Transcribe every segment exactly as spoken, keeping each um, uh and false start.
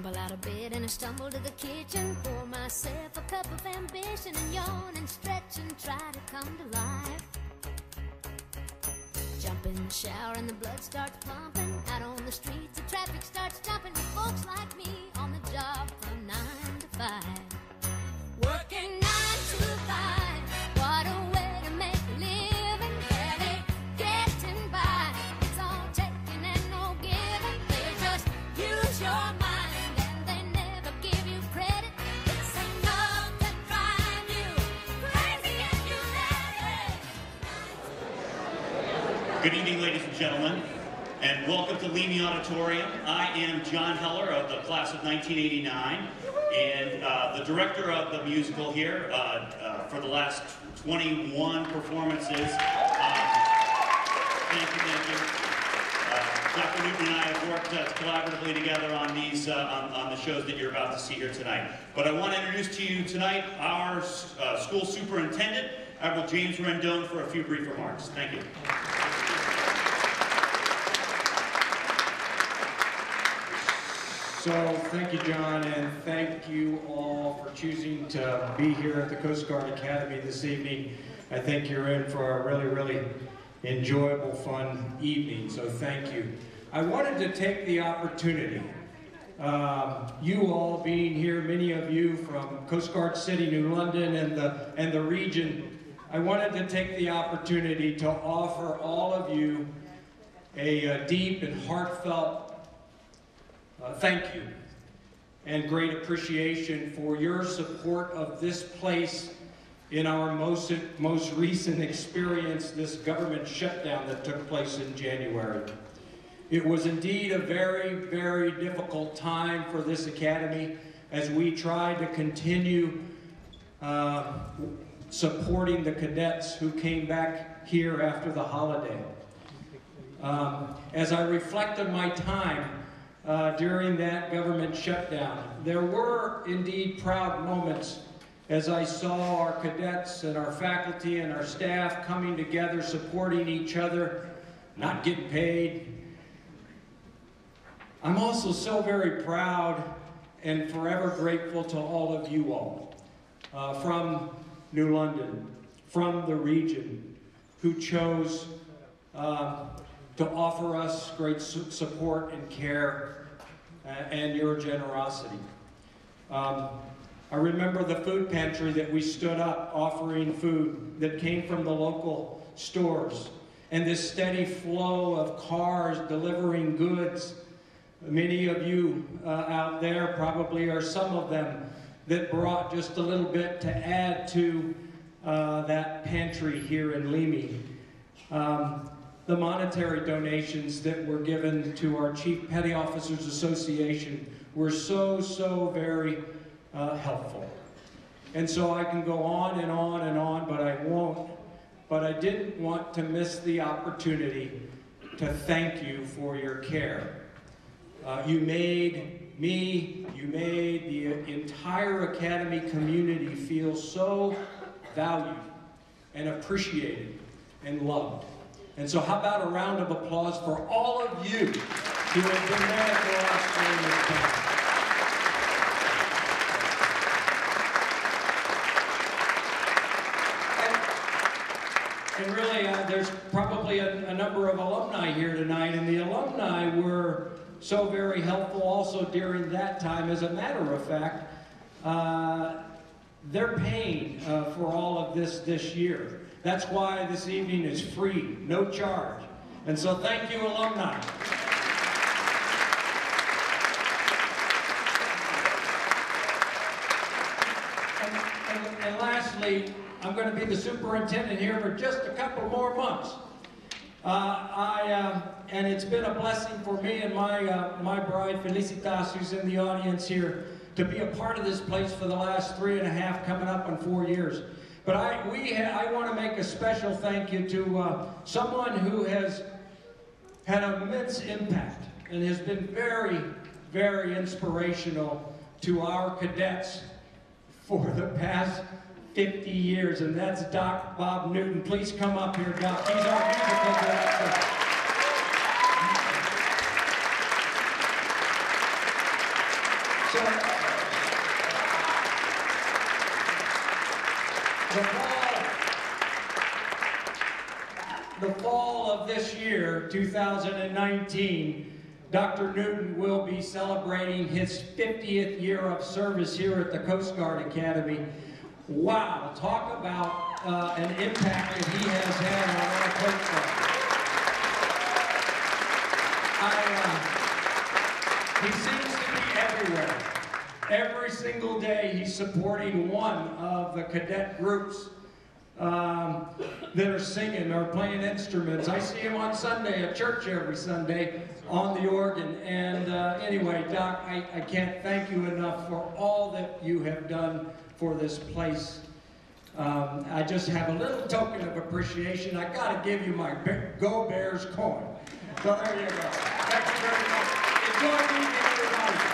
Scramble out of bed and I stumble to the kitchen, pour myself a cup of ambition and yawn and stretch and try to come to life. Jump in the shower and the blood starts pumping. Out on the streets the traffic starts jumping with folks like me on the job from nine to five. Working nine to five, what a way to make a living. Barely getting by, it's all taking and no giving. They just use your mind and they never give you credit. It's enough to drive you crazy and you let it. Good evening, ladies and gentlemen, and welcome to Leamy Auditorium. I am John Heller of the class of nineteen eighty-nine, and uh, the director of the musical here uh, uh, for the last twenty-one performances. Uh, thank you, thank you. Uh, Doctor Newton and I have worked uh, collaboratively together on these, uh, on, on the shows that you're about to see here tonight. But I want to introduce to you tonight our uh, school superintendent, Admiral James Rendon, for a few brief remarks. Thank you. So, thank you, John, and thank you all for choosing to be here at the Coast Guard Academy this evening. I think you're in for a really, really enjoyable, fun evening, so thank you. I wanted to take the opportunity, um, you all being here, many of you from Coast Guard City, New London, and the, and the region, I wanted to take the opportunity to offer all of you a, a deep and heartfelt Uh, thank you and great appreciation for your support of this place in our most, most recent experience, this government shutdown that took place in January. It was indeed a very, very difficult time for this academy as we tried to continue uh, supporting the cadets who came back here after the holiday. Um, as I reflect on my time Uh, during that government shutdown, there were indeed proud moments as I saw our cadets and our faculty and our staff coming together, supporting each other, not getting paid. I'm also so very proud and forever grateful to all of you all uh, from New London, from the region, who chose uh, to offer us great su support and care uh, and your generosity. Um, I remember the food pantry that we stood up offering food that came from the local stores, and this steady flow of cars delivering goods. Many of you uh, out there probably are some of them that brought just a little bit to add to uh, that pantry here in Leamy. Um, The monetary donations that were given to our Chief Petty Officers Association were so, so very uh, helpful. And so I can go on and on and on, but I won't. But I didn't want to miss the opportunity to thank you for your care. Uh, you made me, you made the entire Academy community feel so valued and appreciated and loved. And so how about a round of applause for all of you who have been there for us during this time. And, and really, uh, there's probably a, a number of alumni here tonight, and the alumni were so very helpful also during that time. As a matter of fact, uh, they're paying uh, for all of this this year. That's why this evening is free, no charge. And so thank you, alumni. And, and, and lastly, I'm going to be the superintendent here for just a couple more months. Uh, I, um, and it's been a blessing for me and my, uh, my bride, Felicitas, who's in the audience here, to be a part of this place for the last three and a half, coming up on four years. But I, we ha I want to make a special thank you to uh, someone who has had immense impact and has been very, very inspirational to our cadets for the past fifty years, and that's Doc Bob Newton. Please come up here, Doc. He's our musical director. the fall of this year, two thousand nineteen, Doctor Newton will be celebrating his fiftieth year of service here at the Coast Guard Academy. Wow, talk about uh, an impact that he has had on our Coast Guard. I, uh, he seems to be everywhere. Every single day he's supporting one of the cadet groups um, that are singing or playing instruments. I see him on Sunday at church every Sunday on the organ. And uh, anyway, Doc, I, I can't thank you enough for all that you have done for this place. Um, I just have a little token of appreciation. I gotta give you my Go Bears coin. So there you go. Thank you very much. Enjoy meeting everybody.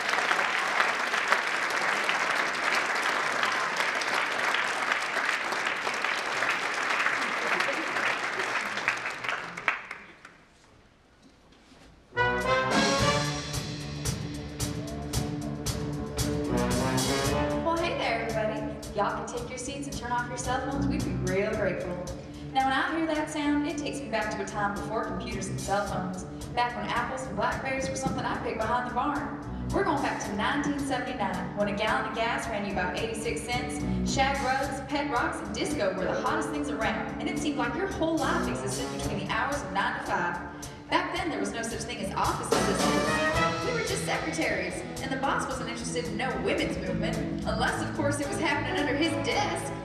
Y'all can take your seats and turn off your cell phones. We'd be real grateful. Now, when I hear that sound, it takes me back to a time before computers and cell phones. Back when apples and blackberries were something I picked behind the barn. We're going back to nineteen seventy-nine, when a gallon of gas ran you about eighty-six cents, shag rugs, pet rocks, and disco were the hottest things around, and it seemed like your whole life existed between the hours of nine to five. Back then, there was no such thing as office assistants. We were just secretaries, and the boss wasn't interested in no women's movement, unless, of course, it was happening under his desk.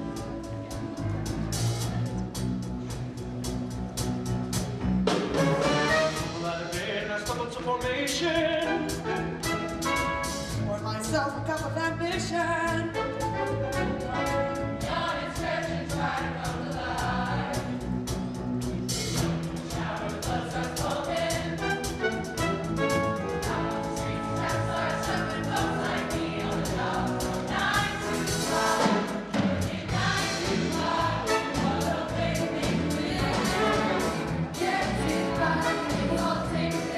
Formation, pour myself a cup of ambition. Young insurgents right from the line. Shower of blood starts pumping. Out on the streets, that starts jumping. Folks like me on the job from nine to five. Working nine to five. What a way to make a living. Get it right, we all take it.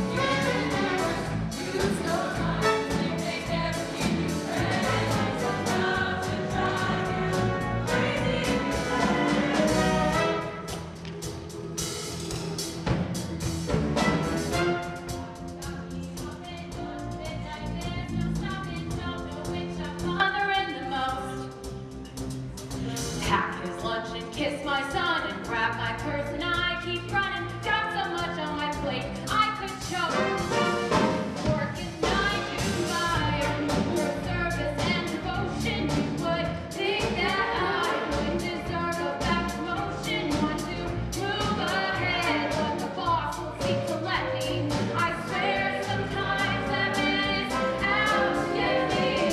Kiss my son and grab my purse, and I keep running. Got so much on my plate, I could choke. Working nine to five for service and devotion. You would think that I would deserve a back promotion. Want to move ahead, but the boss will seek to let me. I swear sometimes that man is out to get me.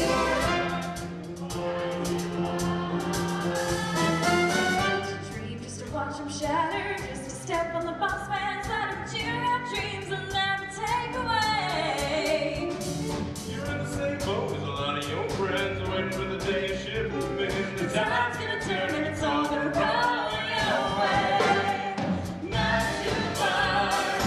Watch them shatter, just to step on the boss man's ladder. But you have dreams will never take away. You're in the same boat as a lot of your friends, waiting for the day shift to begin. The tide's gonna turn and it's all gonna roll your way. Nine to five,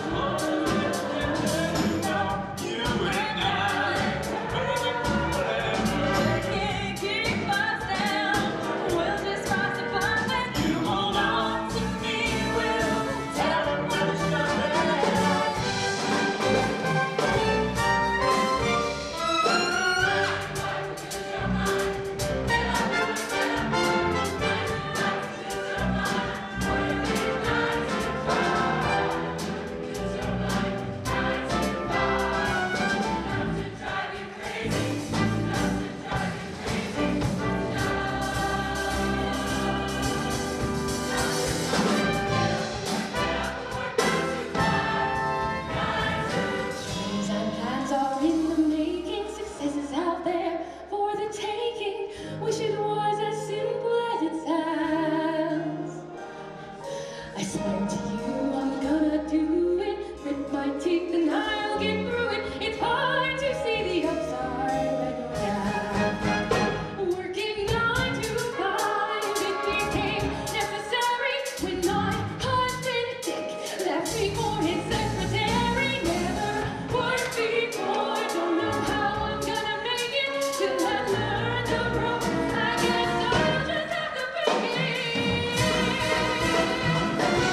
you and I, whatever. We can't keep us down, we'll just rise above it. You hold on to me, we'll tell them where to shove it. Dreams and plans are in the making, success is out there for the taking. Wish it was as simple as it sounds. I swear to you I'm gonna do it, grit my teeth and I'll get through it. It's hard to see the upside when you're down. Working nine to five, it became necessary when my husband Dick left me for his secretary. Never worked before, don't know how I'm gonna make it till I learn the ropes. I guess I'll just have to fake it.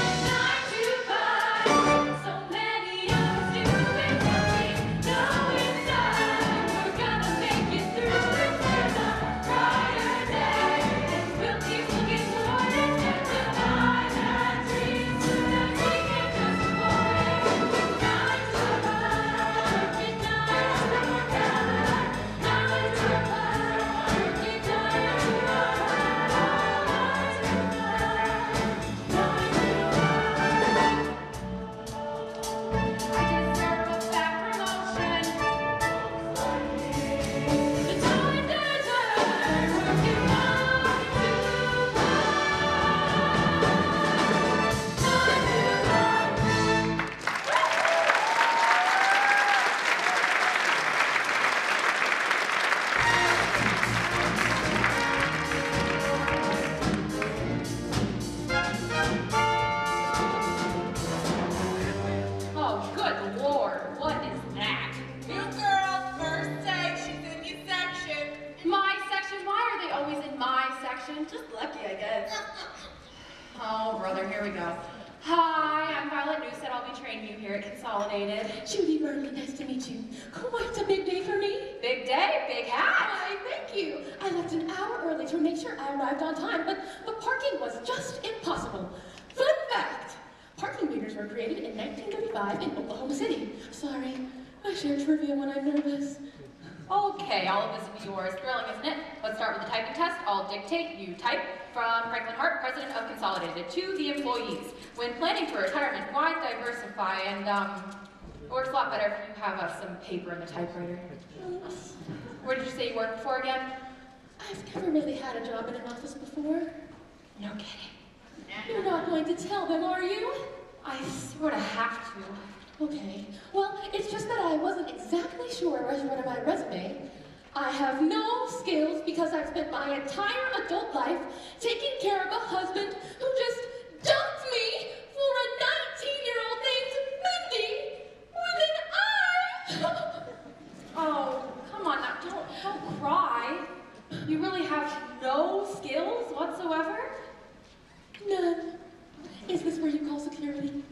brother. Here we go. Hi, I'm Violet Newstead. I'll be training you here at Consolidated. Judy Burnley, nice to meet you. Quite a big day for me. Big day, big hat. Why, thank you. I left an hour early to make sure I arrived on time, but the parking was just impossible. Fun fact, parking meters were created in nineteen thirty-five in Oklahoma City. Sorry, I share trivia when I'm nervous. Okay, all of this will be yours. Thrilling, isn't it? Let's start with the typing test. I'll dictate, you type. From Franklin Hart, President of Consolidated, to the employees. When planning for retirement, why diversify? And, um, it works a lot better if you have uh, some paper in the typewriter. Where did you say you worked before again? I've never really had a job in an office before. No kidding. You're not going to tell them, are you? I sort of have to. Okay. Well, it's just that I wasn't exactly sure where to write on my resume. I have no skills because I've spent my entire adult life taking care of a husband who just dumped me for a nineteen-year-old named Mindy. More than I... Oh, come on now, don't, don't cry. You really have no skills whatsoever? None. Is this where you call security?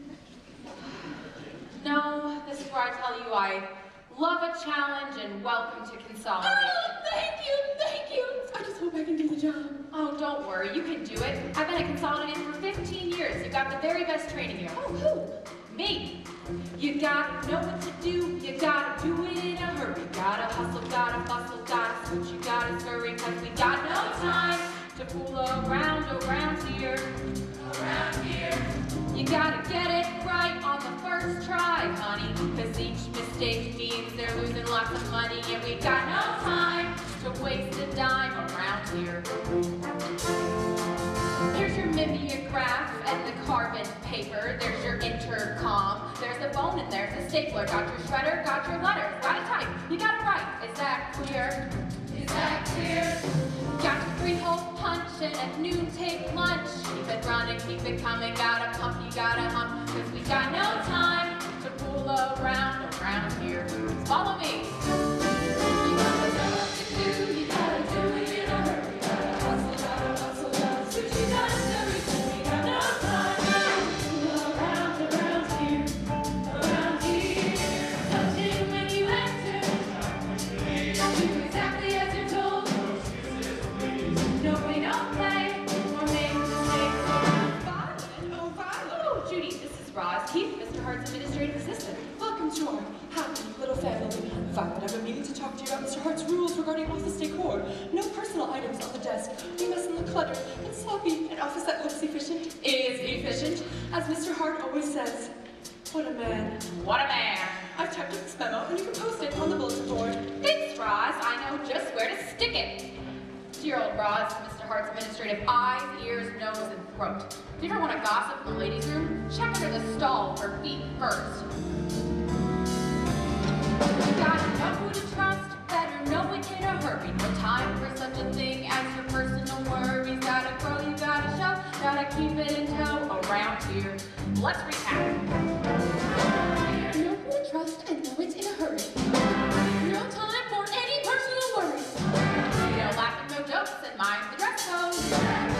No, this is where I tell you I love a challenge and welcome to Consolidated. Oh, thank you, thank you. I just hope I can do the job. Oh, don't worry, you can do it. I've been at Consolidated for fifteen years. You got the very best training here. Oh, who? Me. You gotta know what to do. You gotta do it in a hurry. Gotta hustle, gotta bustle, gotta switch. You gotta scurry, cause we got no time to fool around around here. Around here. You gotta get it right on the first try, honey. Cause each mistake means they're losing lots of money. And we got no time to waste a dime around here. There's your mimeograph and the carbon paper. There's your intercom. There's a phone and there's a stapler. Got your shredder, got your letters. Gotta type, you gotta write. Is that clear? Is that clear? Got your three-hole punch and at noon take lunch. Keep it running, keep it coming. Gotta pump, you gotta hump. Cause we got no time to fool around around here. Follow me. You gotta know what to do. You gotta do it in a hurry. Gotta hustle, gotta bustle, gotta switch. You gotta scurry. We got no time to fool around around here. Around here. Touching when you enter. Do exactly as you're told. No, we don't play or make mistakes. Violet, oh Violet. Oh, Judy, this is Roz Keith, Mister Hart's administrative assistant. Welcome to our happy little family. Violet, I've been meaning to talk to you about Mister Hart's rules regarding office decor. No personal items on the desk. We mustn't look cluttered and sloppy. An office that looks efficient is efficient. As Mister Hart always says, what a man. What a man. I've typed up this memo and you can post it on the bulletin board. Thanks, Roz. I know just where to stick it. Dear old Roz, Mister Hart's administrative eyes, ears, nose, and throat. If you ever want to gossip in the ladies' room, check under the stall for feet first. You gotta know who to trust, better know it in a hurry. No time for such a thing as your personal worries. Gotta grow, you gotta show, gotta keep it in tow around here. Let's recap. Know who to trust and know it's in a hurry. No time for any personal worries. No laughing, no jokes, and mind the dress code.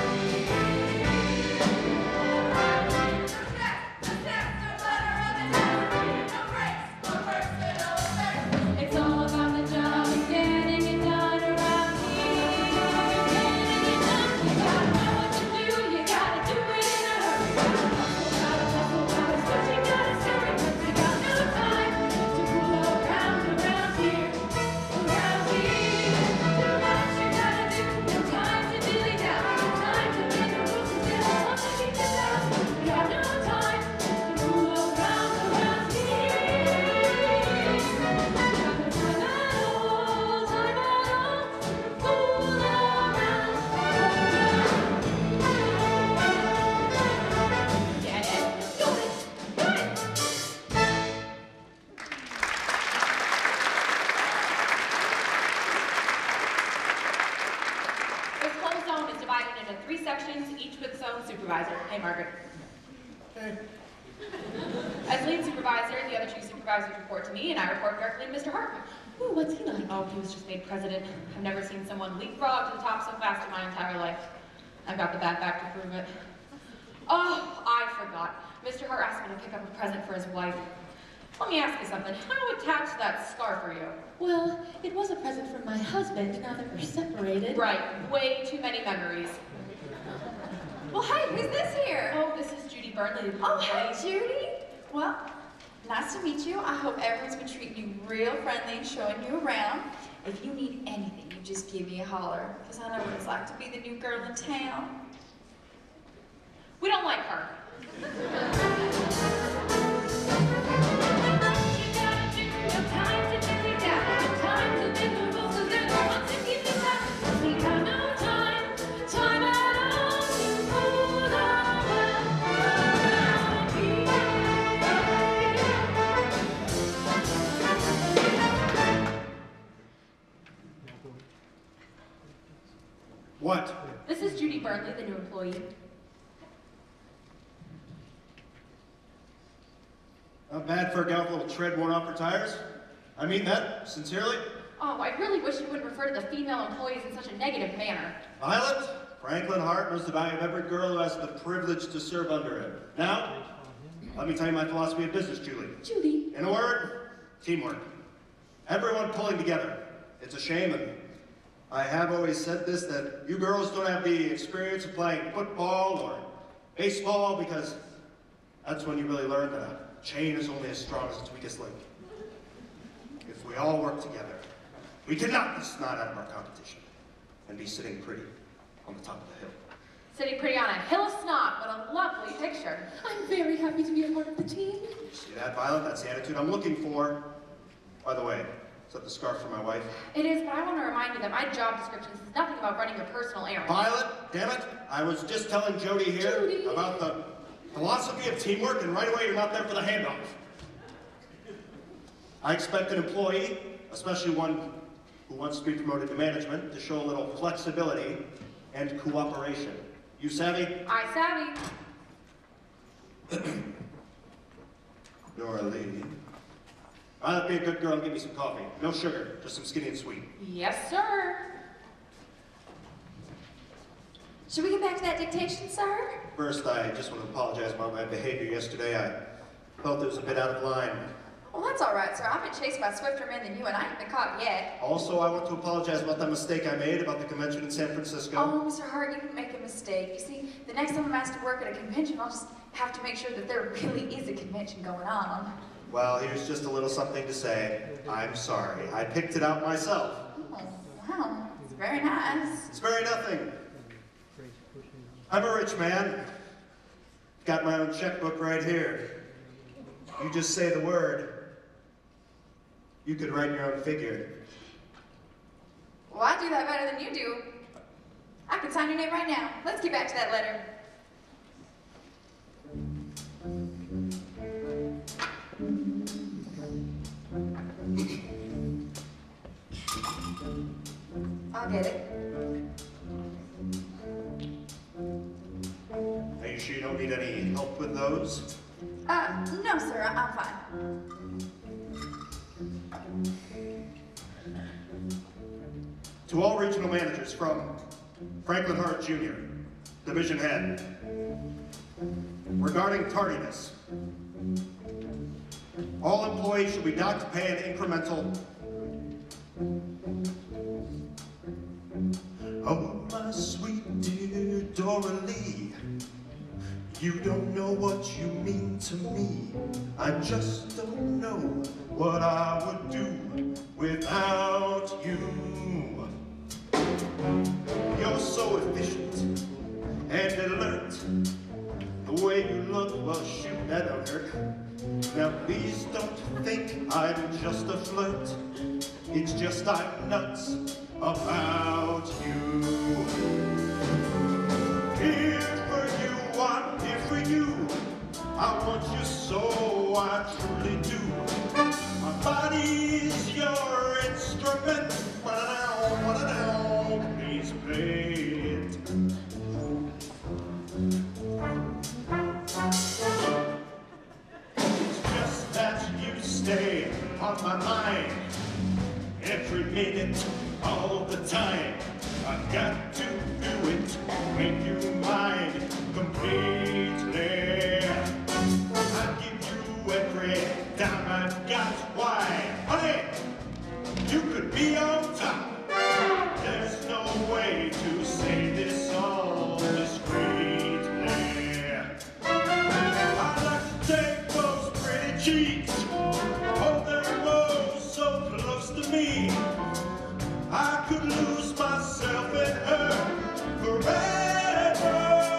It's all about the job and getting it done around here. Getting it done. You gotta know what to do. You gotta do it in a hurry. Gotta hustle, gotta switch, you gotta scurry. 'Cause we got no time to fool around around here. Around here. Too much you gotta do. No time to dilly dally. No time to make a move to get on to keep it down. We got no time to fool around around here. Time at all, time at all, fool around, get it? Got it, got it. This whole zone is divided into three sections, each with its own supervisor. Hey, Margaret. As lead supervisor, the other two supervisors report to me, and I report directly to Mister Hart. Ooh, what's he like? Oh, he was just made president. I've never seen someone leapfrog to the top so fast in my entire life. I've got the bad back to prove it. Oh, I forgot. Mister Hart asked me to pick up a present for his wife. Let me ask you something. How attached that scarf are you? Well, it was a present from my husband now that we're separated. Right. Way too many memories. Well, hey, who's this here? Oh, this is Judy Burnley. Oh, hey, Judy. Well, nice to meet you. I hope everyone's been treating you real friendly and showing you around. If you need anything, you just give me a holler, because I know what it's like to be the new girl in town. We don't like her. What? This is Judy Burnley, the new employee. Not bad for a gal with a little tread worn off her tires. I mean that, sincerely. Oh, I really wish you wouldn't refer to the female employees in such a negative manner. Violet, Franklin Hart knows the value of every girl who has the privilege to serve under him. Now, let me tell you my philosophy of business, Julie. Judy. In a word, teamwork. Everyone pulling together. It's a shame, and I have always said this, that you girls don't have the experience of playing football or baseball, because that's when you really learn that a chain is only as strong as its weakest link. If we all work together, we can knock the snot out of our competition and be sitting pretty on the top of the hill. Sitting pretty on a hill of snot. What a lovely picture. I'm very happy to be a part of the team. You see that, Violet? That's the attitude I'm looking for. By the way, is that the scarf for my wife? It is, but I want to remind you that my job description says nothing about running your personal errands. Violet, damn it. I was just telling Jody here Jody. about the philosophy of teamwork, and right away you're not there for the handoff. I expect an employee, especially one who wants to be promoted to management, to show a little flexibility and cooperation. You savvy? I savvy. You're a lady. Violet, be a good girl and give me some coffee. No sugar, just some skinny and sweet. Yes, sir. Should we get back to that dictation, sir? First, I just want to apologize about my behavior yesterday. I felt it was a bit out of line. Well, that's all right, sir. I've been chased by swifter men than you, and I ain't been caught yet. Also, I want to apologize about that mistake I made about the convention in San Francisco. Oh, Mister Hart, you didn't make a mistake. You see, the next time I'm asked to work at a convention, I'll just have to make sure that there really is a convention going on. Well, here's just a little something to say. I'm sorry. I picked it out myself. Oh, wow. It's very nice. It's very nothing. I'm a rich man. Got my own checkbook right here. You just say the word. You could write your own figure. Well, I do that better than you do. I can sign your name right now. Let's get back to that letter. I'll get it. Are you sure you don't need any help with those? Uh, no, sir. I- I'm fine. To all regional managers from Franklin Hart Junior, Division Head, regarding tardiness, all employees should be docked pay an incremental. Oh, my sweet dear Dora Lee, you don't know what you mean to me. I just don't know what I would do without you. You're so efficient and alert. The way you look, well, shoot, that don't hurt. Now, please don't think I'm just a flirt. It's just I'm nuts about you. Here for you, I'm here for you. I want you so, I truly do. My body's your instrument. Ba-da-down, ba-da-down, please play it. It's just that you stay on my mind every minute, all the time. I've got to do it, make you mine completely. sheets. Hold them oh so close to me. I could lose myself in her forever.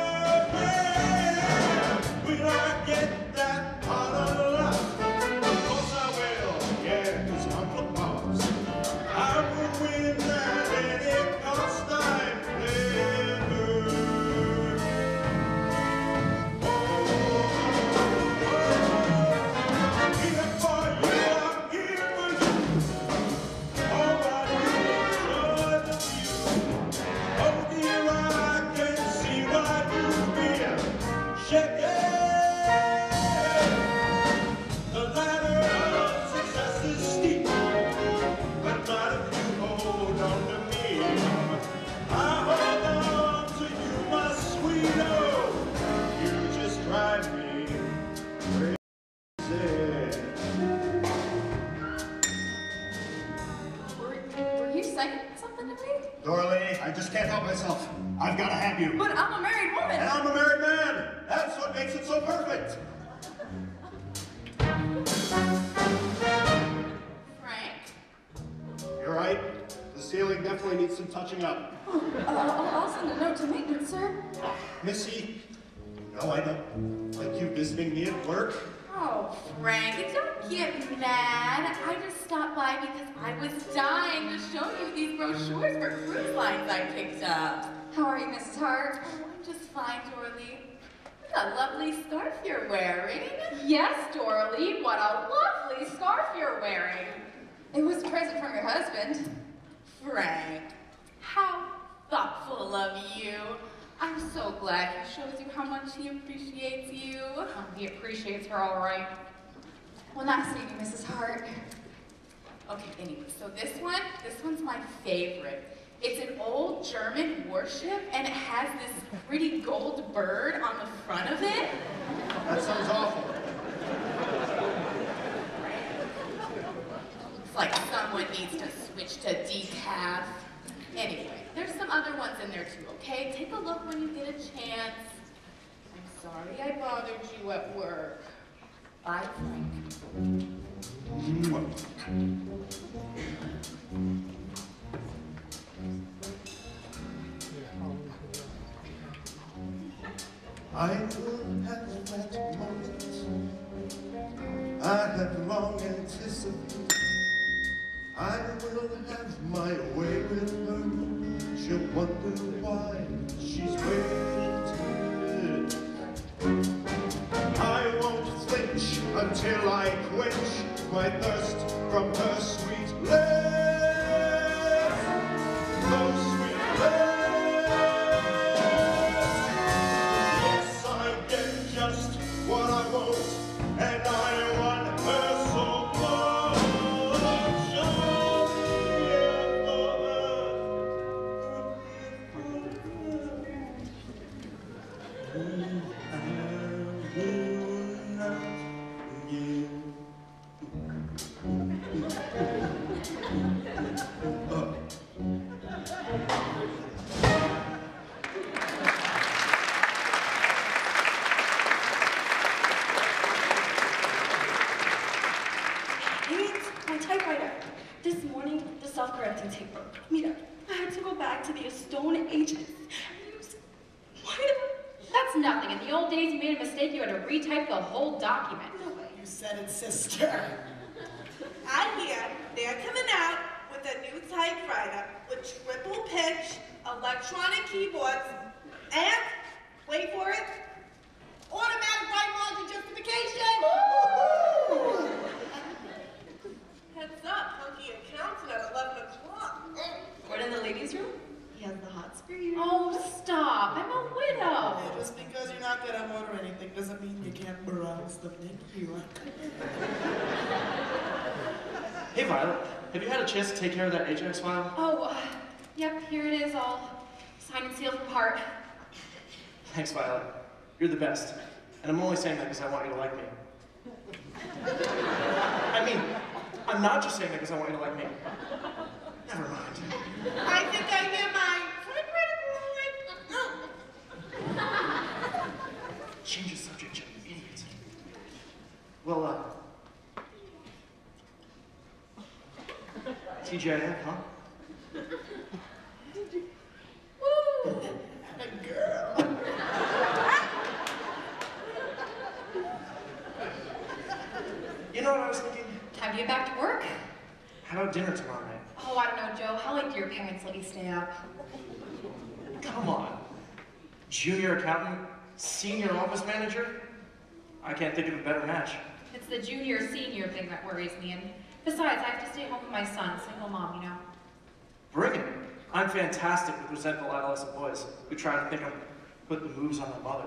Yeah. Will I get that part of life? Of course I will. Yeah, 'cause Uncle Bob's. I will win at any cost I'm ever. Here for you, I'm here for you. Oh, I enjoy the view. Oh, dear, I can see why you've been shaken. The ladder of success is steep, but not if you hold on to me. I hold on to you, my sweet oh. You just drive me crazy. Were, were you saying something to me? Dorley, I just can't help myself. I've got to have you. But I'm a married woman. And I'm a married man. That's what makes it so perfect. Frank? You're right. The ceiling definitely needs some touching up. Uh, I'll, I'll send a note to maintenance, sir. Missy, no, I don't like you visiting me at work. Oh, Frank, don't get mad. I just stopped by because I was dying to show you these brochures for cruise lines I picked up. How are you, Missus Hart? Oh, I'm just fine, Dorley. What a lovely scarf you're wearing. Yes, Dorley, what a lovely scarf you're wearing. It was a present from your husband. Frank, how thoughtful of you. I'm so glad he shows you how much he appreciates you. Oh, he appreciates her all right. Well, nice meeting you, Missus Hart. Okay, anyway, so this one, this one's my favorite. It's an old German warship, and it has this pretty gold bird on the front of it. That sounds awful. Looks like someone needs to switch to decaf. Anyway, there's some other ones in there too, okay? Take a look when you get a chance. I'm sorry I bothered you at work. Bye, Frank. I will have that moment I have long anticipated. I will have my way with her. She'll wonder why she's waiting. I won't flinch until I quench my thirst from her sweet lips. Those sweet lips. Yes, I get just what I want, and I want her so much. Oh, yeah, My typewriter. This morning, the self-correcting tape broke. Mira, I had to go back to the Stone Ages. Why did That's nothing. In the old days, you made a mistake, you had to retype the whole document. You said it, sister. I hear they're coming out with a new typewriter with triple pitch, electronic keyboards, and, wait for it, automatic right margin justification. Heads up, Punky and Counting at eleven o'clock. What, in the ladies' room? He has the hots for you. Oh, stop. I'm a widow. Yeah, just because you're not good at order anything doesn't mean you can't browse the menu. Hey, Violet, have you had a chance to take care of that Ajax file? Oh, uh, yep, here it is, all signed and sealed from Hart. Thanks, Violet. You're the best. And I'm only saying that because I want you to like me. I mean, I'm not just saying that because I want you to like me. Never mind. I think I hear my typewriter going. Change the subject, you idiot. Well, uh, T J F, huh? Woo! Girl. You know what I was thinking? Time to get back to work? How about dinner tomorrow night? Oh, I don't know, Joe. How late do your parents let you stay up? Come on. Junior accountant, senior office manager? I can't think of a better match. It's the junior-senior thing that worries me, and besides, I have to stay home with my son, single mom, you know. Bring it. I'm fantastic with resentful adolescent boys who try to think I'm putting the moves on their mother.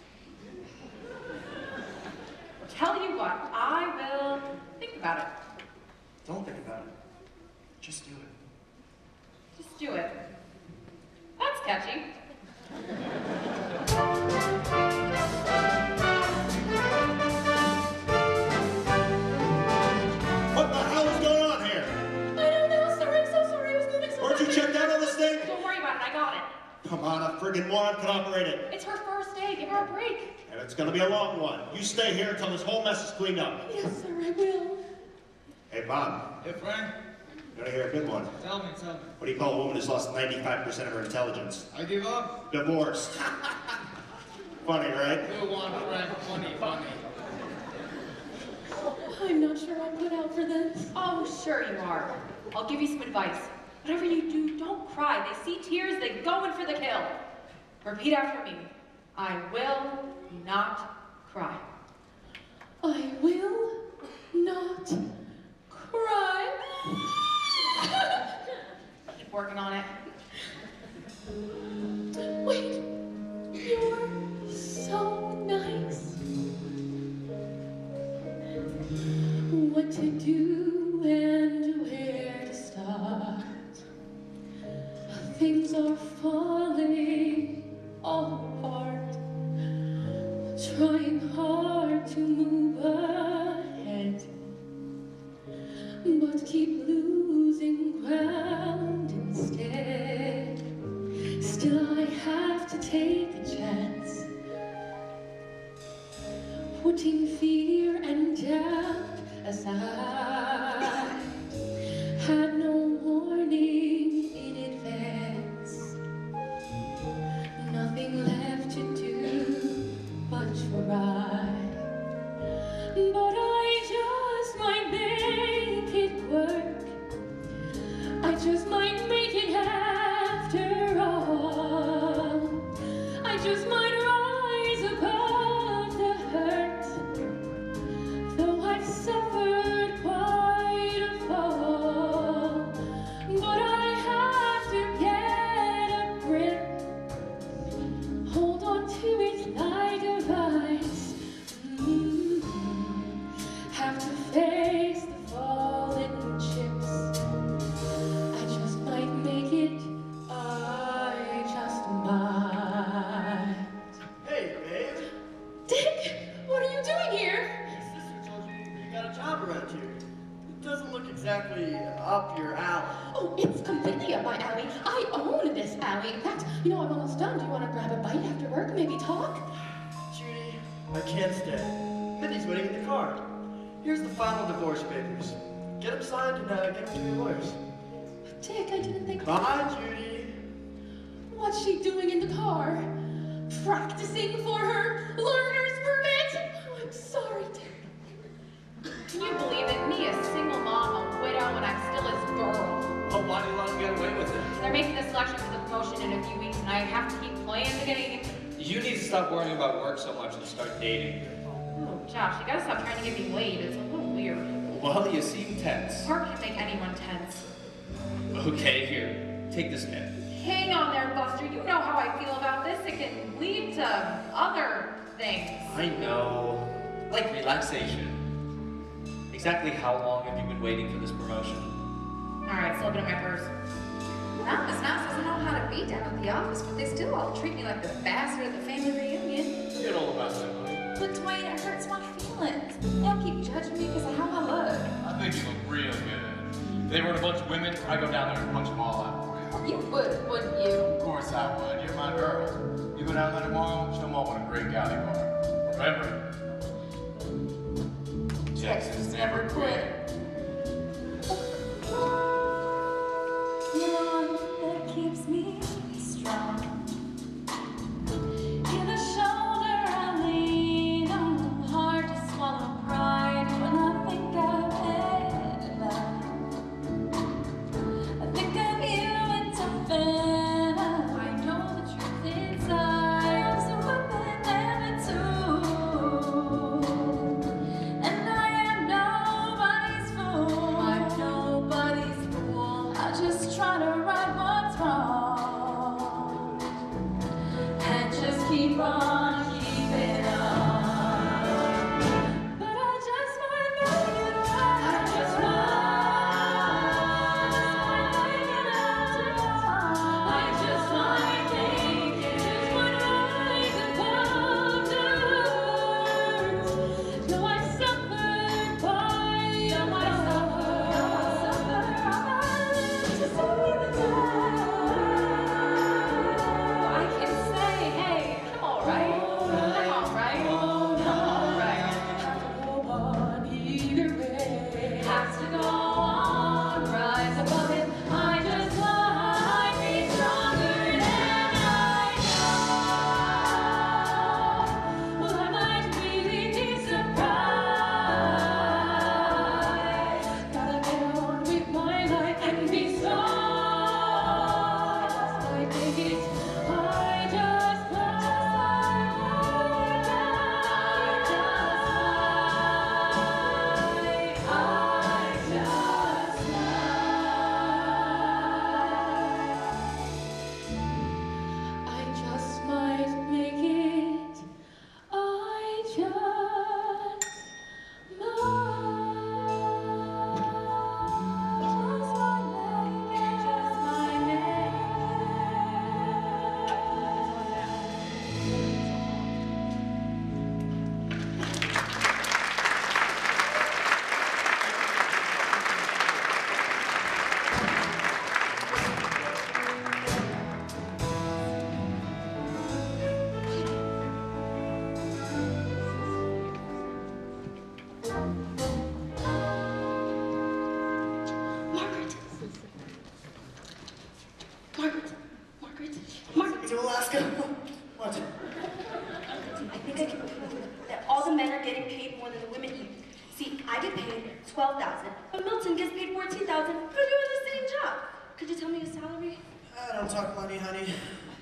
Tell you what, I will think about it. Don't think about it. Just do it. Just do it. That's catchy. What the hell is going on here? I don't know, sir. I'm so sorry. I was moving so Weren't you checked out on this thing? Don't worry about it. I got it. Come on, a friggin' moron can operate it. It's her first day. Give her a break. And it's gonna be a long one. You stay here until this whole mess is cleaned up. Yes, sir, I will. Hey, Bob. Hey, Frank. You wanna hear a good one? Tell me, tell me. What do you call a woman who's lost ninety-five percent of her intelligence? I give up. Divorced. Funny, right? You want Frank funny, funny. I'm not sure I'm put out for this. Oh, sure you are. I'll give you some advice. Whatever you do, don't cry. They see tears, they go in for the kill. Repeat after me. I will not cry. I will not cry. Keep working on it. Wait, you're so nice. What to do and where to start. Things are falling all apart. Trying hard to move ahead, but keep losing ground instead. Still I have to take a chance, putting fear and doubt aside. Had no warning in advance, nothing left to do but try. But I just might make it work. I just might make it after all. I just might rise above the hurt, though I've suffered quite a fall. But I have to get a grip, hold on to it like a vice. Mm. Have to face the fallen chips. I just might make it, I just might. Hey, babe. Dick, what are you doing here? Your sister told you you got a job around here. It doesn't look exactly up your alley. Oh, it's completely up my alley. I own this alley. In fact, you know, I'm almost done. Do you want to grab a bite after work? Maybe talk? Judy, I can't stay. Minnie's waiting in the car. Here's the final divorce papers. Get them signed and uh, get them to your lawyers. Dick, I didn't think... Bye, Judy. What's she doing in the car? Practicing for her learner's permit? Oh, I'm sorry, Dick. Can you believe it? Me, a single mom, a widow, and I'm still his girl. Oh, why do you let him get away with it? They're making the selection for the promotion in a few weeks, and I have to keep playing the game. You need to stop worrying about work so much and start dating. Oh, Josh, you gotta stop trying to get me laid. It's a little weird. Well, you seem tense. Work can make anyone tense. Okay, here. Take this nip. Hang on there, Buster. You know how I feel about this. It can lead to other things. I know. Like relaxation. Exactly how long have you been waiting for this promotion? All right, slip it in my purse. Now Miss Mouse doesn't know how to be down at the office, but they still all treat me like the bastard at the family reunion. Forget all about that, honey. But Dwayne, it hurts my feelings. They'll keep judging me because of how I look. I think you look real good. If they were a bunch of women, I'd go down there and punch them all out for you. You would, wouldn't you? Of course I would. You're my girl. You go down there tomorrow, show them all what a great gal you are. Remember, Texas never quit. I get paid twelve thousand dollars, but Milton gets paid fourteen thousand dollars for doing the same job. Could you tell me his salary? I don't talk money, honey.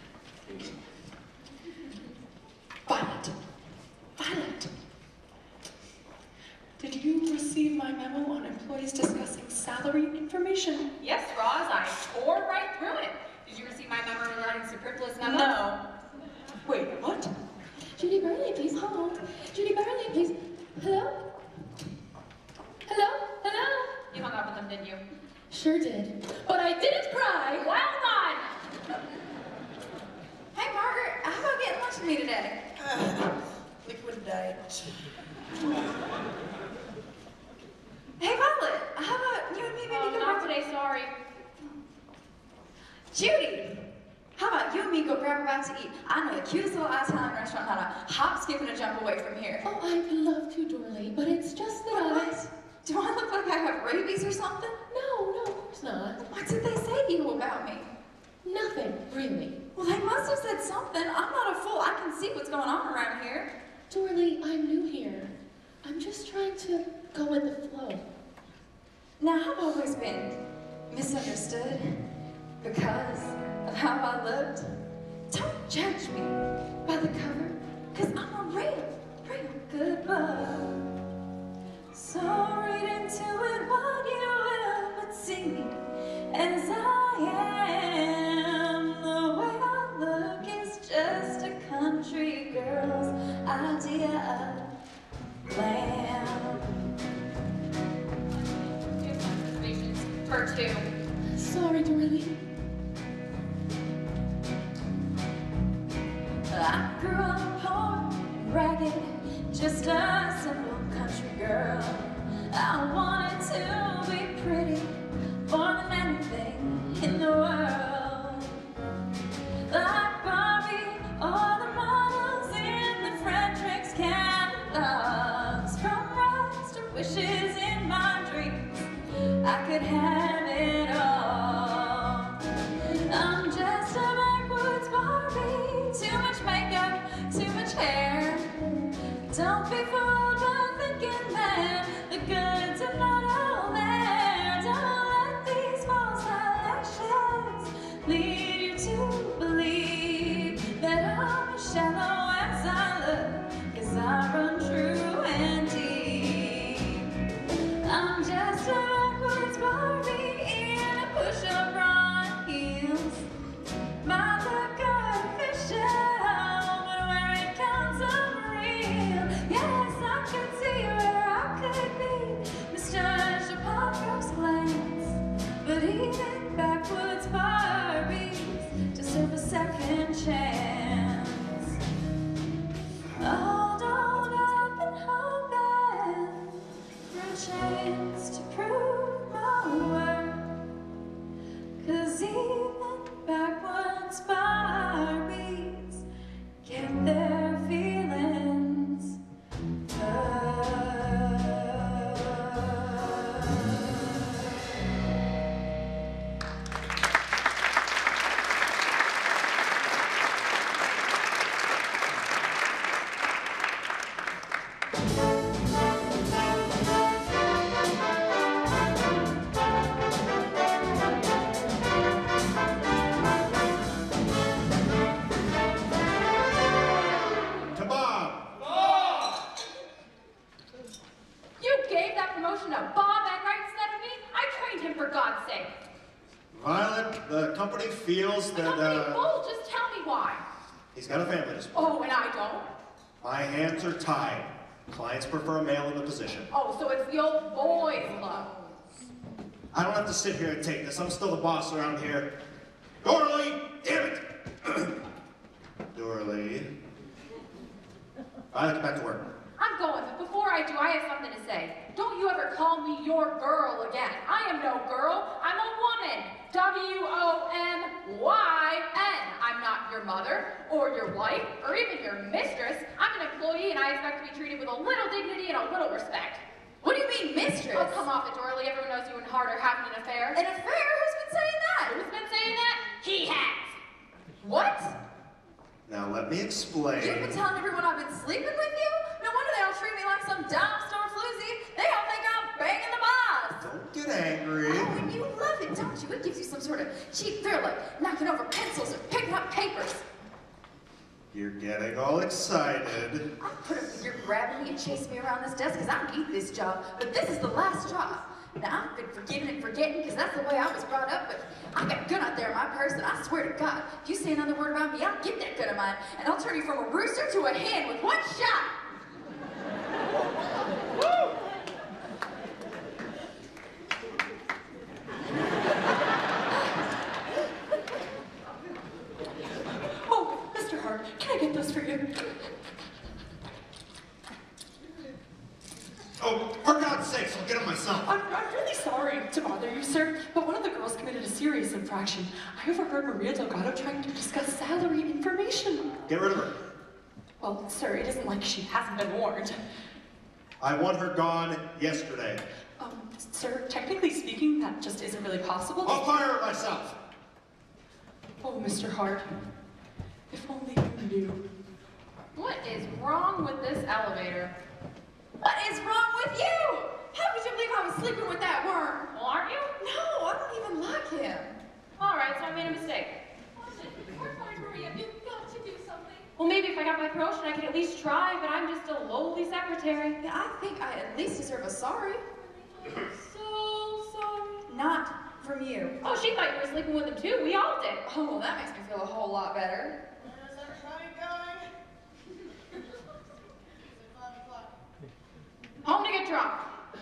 Violet. Violet. Did you receive my memo on employees discussing salary information? Yes, Roz, I tore right through it. Did you receive my memo regarding superfluous memos? No. Wait, what? Judy Burley, please hold. Judy Burley, please. Hello? Hello? Hello? You hung up with them, didn't you? Sure did. But I didn't cry. Well done! Hey, Margaret, how about getting lunch with me today? Uh, liquid diet. Hey, Violet, how about you and me maybe Oh, go not grab- today, sorry. Judy, how about you and me go grab a bite to eat? I know the cutest little Italian restaurant not a hop, skip, and a jump away from here. Oh, I'd love to, Dorley, but it's just that I... What? Do I look like I have rabies or something? No, no, of course not. What did they say to you about me? Nothing, really. Well, they must have said something. I'm not a fool. I can see what's going on around here. Dorley, I'm new here. I'm just trying to go with the flow. Now, I've always been misunderstood because of how I looked. Don't judge me by the cover, because I'm a real, real good book. So read into it what you will, but see me as I am. The way I look is just a country girl's idea of glam. For two. Sorry, Dorley. I grew up poor and ragged, just a simple country girl. I wanted to be pretty more than anything in the world. Like Barbie or the models in the Fredericks catalogs. From rags to wishes in my dreams, I could have it all. I'm just a backwoods Barbie. Too much makeup, too much hair. Don't be fooled by thinking that the goods are not all there. Don't let these false eyelashes lead you to believe that I'm as shallow as I look, 'cause I run true and deep. I'm just a backwoods Barbie in a push-up bra and heels. My look artificial, but where it counts I'm real. Yes, I could see where I could be misjudged upon first glance, but even backwoods Barbies deserve a second chance. Hold on up and hoping for a chance to prove my worth, 'cause even backwoods Barbies get their feelings hurt. To Bob. You gave that promotion to Bob Enright instead of me? I trained him, for God's sake. Violet, the company feels that, uh, Bull, just tell me why. he's got a family to support. Oh, and I don't? My hands are tied. Clients prefer a male in the position. Oh, so it's the old boys club. I don't have to sit here and take this. I'm still the boss around here. Dorley! Damn it! Dorley. Violet, get back to work. I'm going, but before I do, I have something to say. Don't you ever call me your girl again. I am no girl. I'm a woman. W O M Y N. I'm not your mother, or your wife, or even your mistress. I'm an employee, and I expect to be treated with a little dignity and a little respect. What do you mean, mistress? Oh, come off it, Dorley. Everyone knows you and Hart are having an affair. An affair? Who's been saying that? Who's been saying that? He has. What? Now let me explain. You've been telling everyone I've been sleeping with you? No wonder they all treat me like some dime store floozy. They all think sort of cheap thrill, like knocking over pencils or picking up papers. You're getting all excited. I put up with your grabbing me and chasing me around this desk because I need this job, but this is the last job. Now, I've been forgiving and forgetting because that's the way I was brought up, but I got a gun out there in my purse, and I swear to God, if you say another word about me, I'll get that gun of mine, and I'll turn you from a rooster to a hen with one shot. Woo! Oh, Mister Hart, can I get those for you? Oh, for God's sakes, I'll get them myself. I'm, I'm really sorry to bother you, sir, but one of the girls committed a serious infraction. I overheard Maria Delgado trying to discuss salary information. Get rid of her. Well, sir, it isn't like she hasn't been warned. I want her gone yesterday. Um, sir, technically speaking, that just isn't really possible. I'll fire her myself. Oh, Mister Hart, if only you knew. What is wrong with this elevator? What is wrong with you? How could you believe I was sleeping with that worm? Well, aren't you? No, I don't even like him. All right, so I made a mistake. Maria, you've got to do something. Well, maybe if I got my promotion, I could at least try, but I'm just a lowly secretary. Yeah, I think I at least deserve a sorry. So sorry. Not from you. Oh, she thought you were sleeping with him too. We all did. Oh, well, that makes me feel a whole lot better. Where's that train going? Home to get drunk.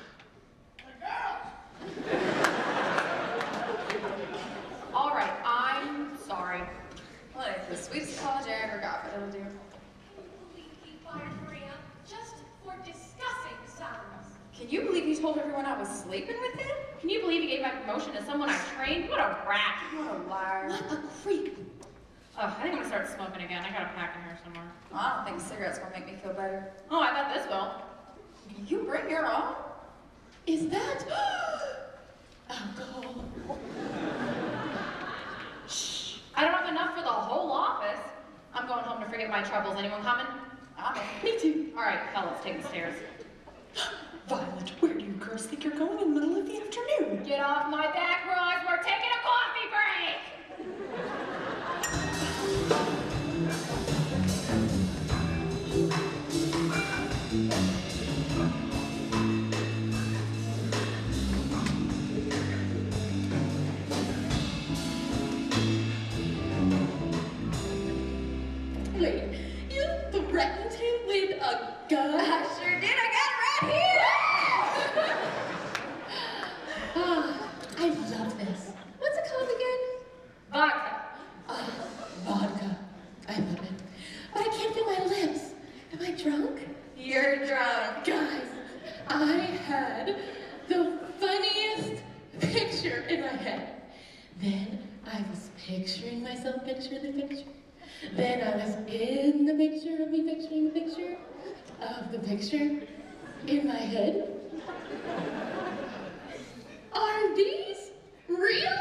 All right, I'm sorry. Well, it's the sweetest apology I ever got, but it'll do. He fired Maria just for discussing salaries. Can you believe he told everyone I was sleeping with him? Can you believe he gave my promotion to someone I trained? What a rat. What a liar. What a creep. Oh, I think I'm gonna start smoking again. I got a pack in here somewhere. Well, I don't think cigarettes will make me feel better. Oh, I bet this will. You bring your own? Is that alcohol? Shh. I don't have enough for the whole office. I'm going home to forget my troubles. Anyone coming? I'm in. Me too. All right, hell, let's take the stairs. Violet, where do you girls think you're going in the middle of the afternoon? Get off my back, Roz. We're taking a coffee break. Wait, you threatened him with a gun? I sure did. I got it right here. Ah, I love this. What's it called again? Vodka. Ah, vodka. I love it. But I can't feel my lips. Am I drunk? You're drunk. Guys, I had the funniest picture in my head. Then I was picturing myself picturing the picture. Then I was in the picture of me picturing the picture of the picture in my head. Are these real?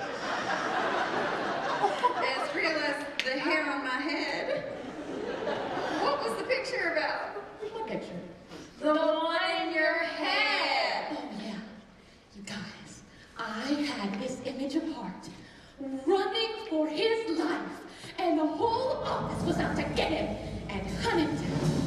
As real as the hair on my head. What was the picture about? What picture? The one in your head. Oh yeah. You guys, I had this image of Hart running for his life, and the whole office was out to get him and hunt him down.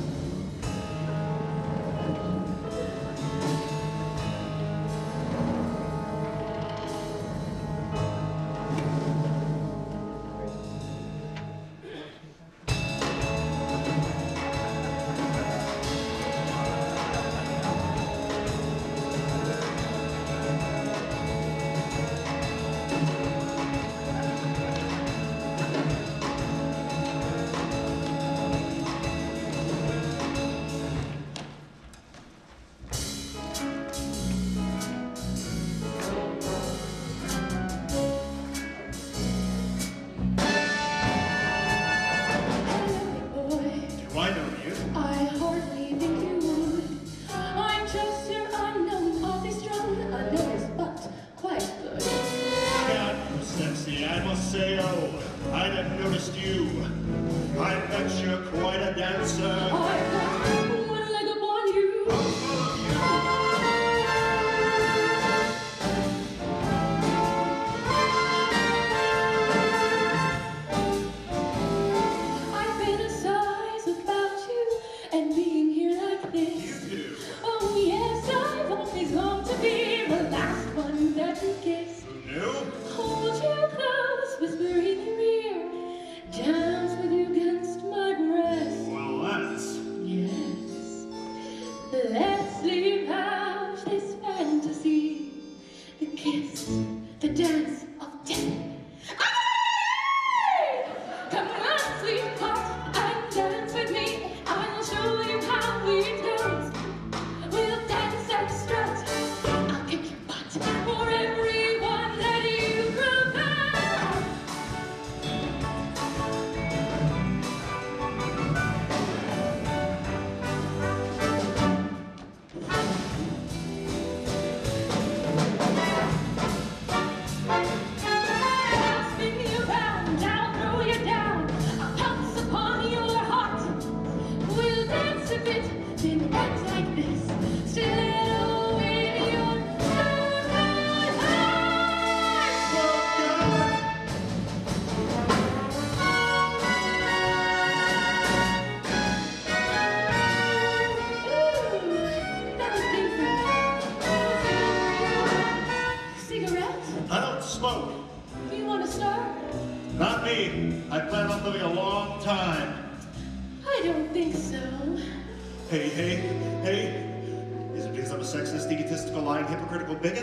me, I plan on living a long time. I don't think so. Hey, hey, hey. Is it because I'm a sexist, egotistical, lying, hypocritical bigot?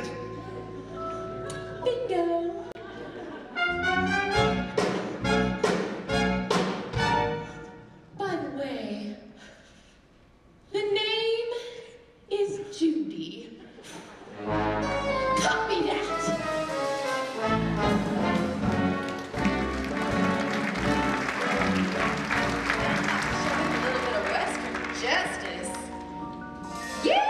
Bingo. By the way, the name is Judy. Copy that. Showing a little bit of Western justice. Yeah!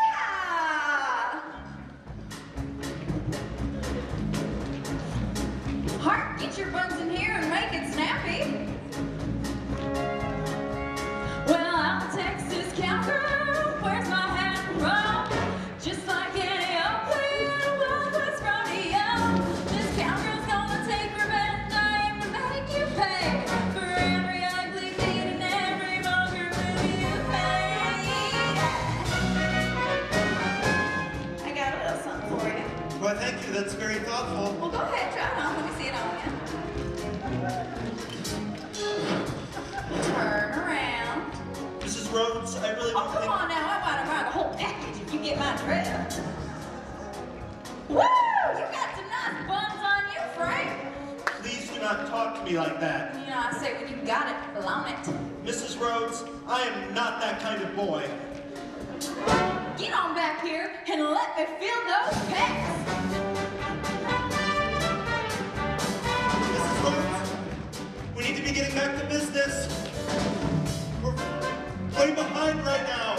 Hart, get your buns in here and make it snappy. Well, I'm a Texas cowgirl. Where's my hat from? Just like any old play at a Wild West rodeo. This cowgirl's gonna take revenge. I aim to make you pay for every ugly deed and every vulgar move you made. I got a little something for you. Why, thank you. That's very thoughtful. Well, go ahead, try it on. Let me see it on you. Turn around. Missus Rhodes, I really Oh, want to come thank on now. I want to run a whole package if you get my drift. Woo! You got some nice buns on you, Frank. Please do not talk to me like that. You know, I say when you got it, blown it. Missus Rhodes, I am not that kind of boy. Get on back here and let me feel those pecs. Missus Rhodes, we need to be getting back to business. We're way behind right now.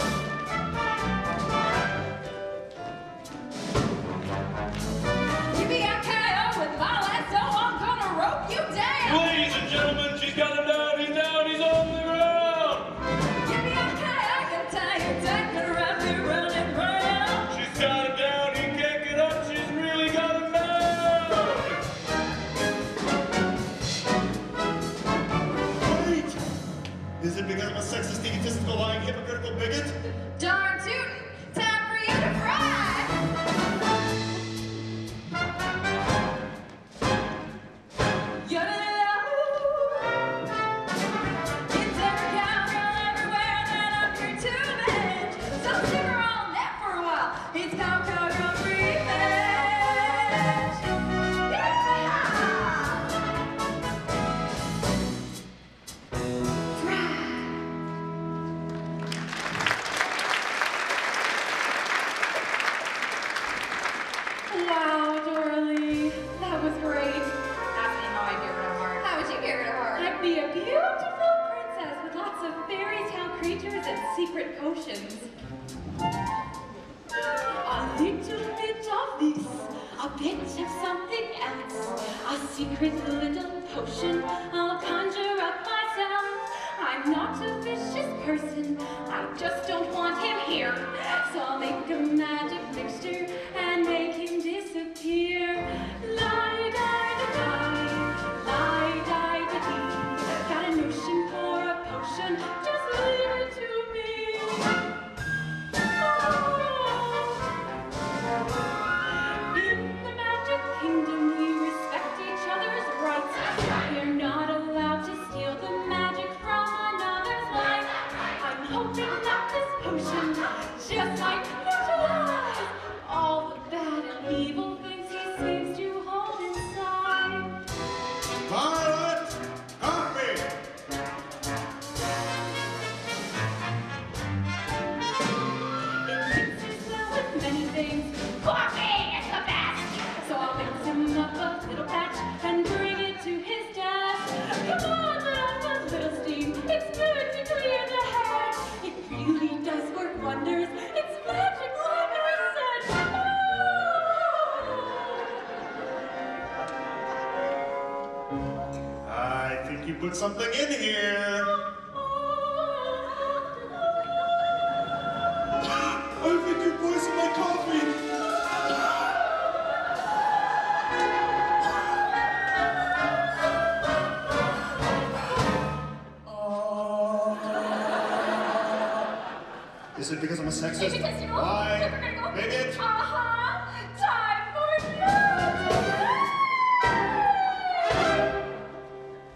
You be on K O with my lasso, I'm gonna rope you down. Ladies and gentlemen, she's got him down, he's down, he's on the ground. You be on K O, I can tie your tack and wrap me running round. She's got him down, he can't get up, she's really got him down. Wait! Is it because I'm a sexist, egotistical, lying, hypocritical bigot? Darn tootin', time for you to fry. It's every cowgirl everywhere that I'm here to manage. So stick around that for a while. It's called Cowgirl Revenge. Wow, Doralee, that was great. Ask me how I get rid of heart. How would you get rid of heart? I'd be a beautiful princess with lots of fairy tale creatures and secret potions. A little bit of this, a bit of something else, a secret little potion I'll conjure up myself. I'm not a vicious person, I just don't want him here. So I'll make a magic mixture and make him disappear. Lie-di-da-di, lie-di-da-dee. Got a notion for a potion, just leave it to me. In the magic kingdom, we respect each other's rights. We're not allowed to steal the magic from another's life. I'm hoping that this potion just might neutralize all the bad and evil things he seems to hold inside. Violet, coffee! It mixes well with many things. Coffee is the best! So I'll mix him up a little batch and bring it to his desk. Come on, let off a little steam. It's good to clear the head. It really does work wonders. It's magic like I said. I think you put something in here. I think you poisoned my coffee. Is it because I'm a sexist? Egotistical, Why? hypocritical. Bigot? Uh-huh. Time for you.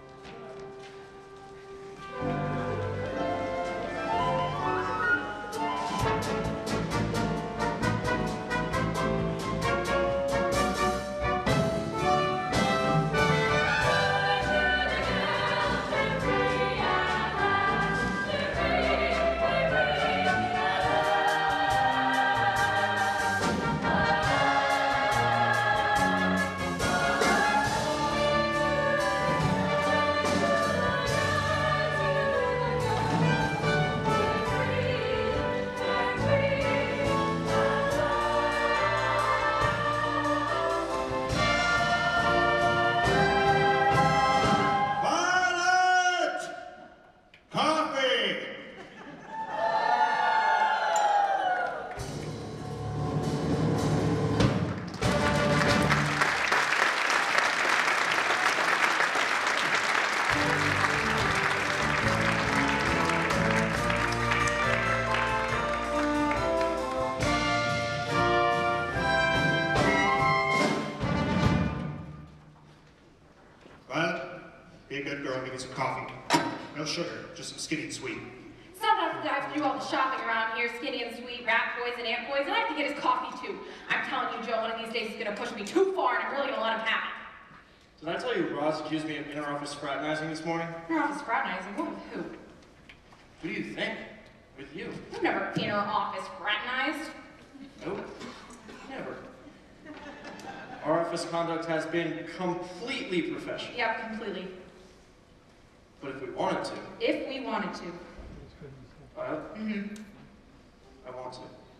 No sugar, just some skinny and sweet. Sometimes I have to do all the shopping around here, skinny and sweet, rat poison, ant poison. I have to get his coffee too. I'm telling you, Joe, one of these days he's gonna push me too far, and I'm really gonna let him have it. Did I tell you Roz accused me of inter-office fraternizing this morning? Inter-office fraternizing? What with who? Who do you think? With you. I've never inter-office fraternized. Nope. Never. Our office conduct has been completely professional. Yep, completely. But if we wanted to, If we wanted to. well, Mm-hmm. I want to.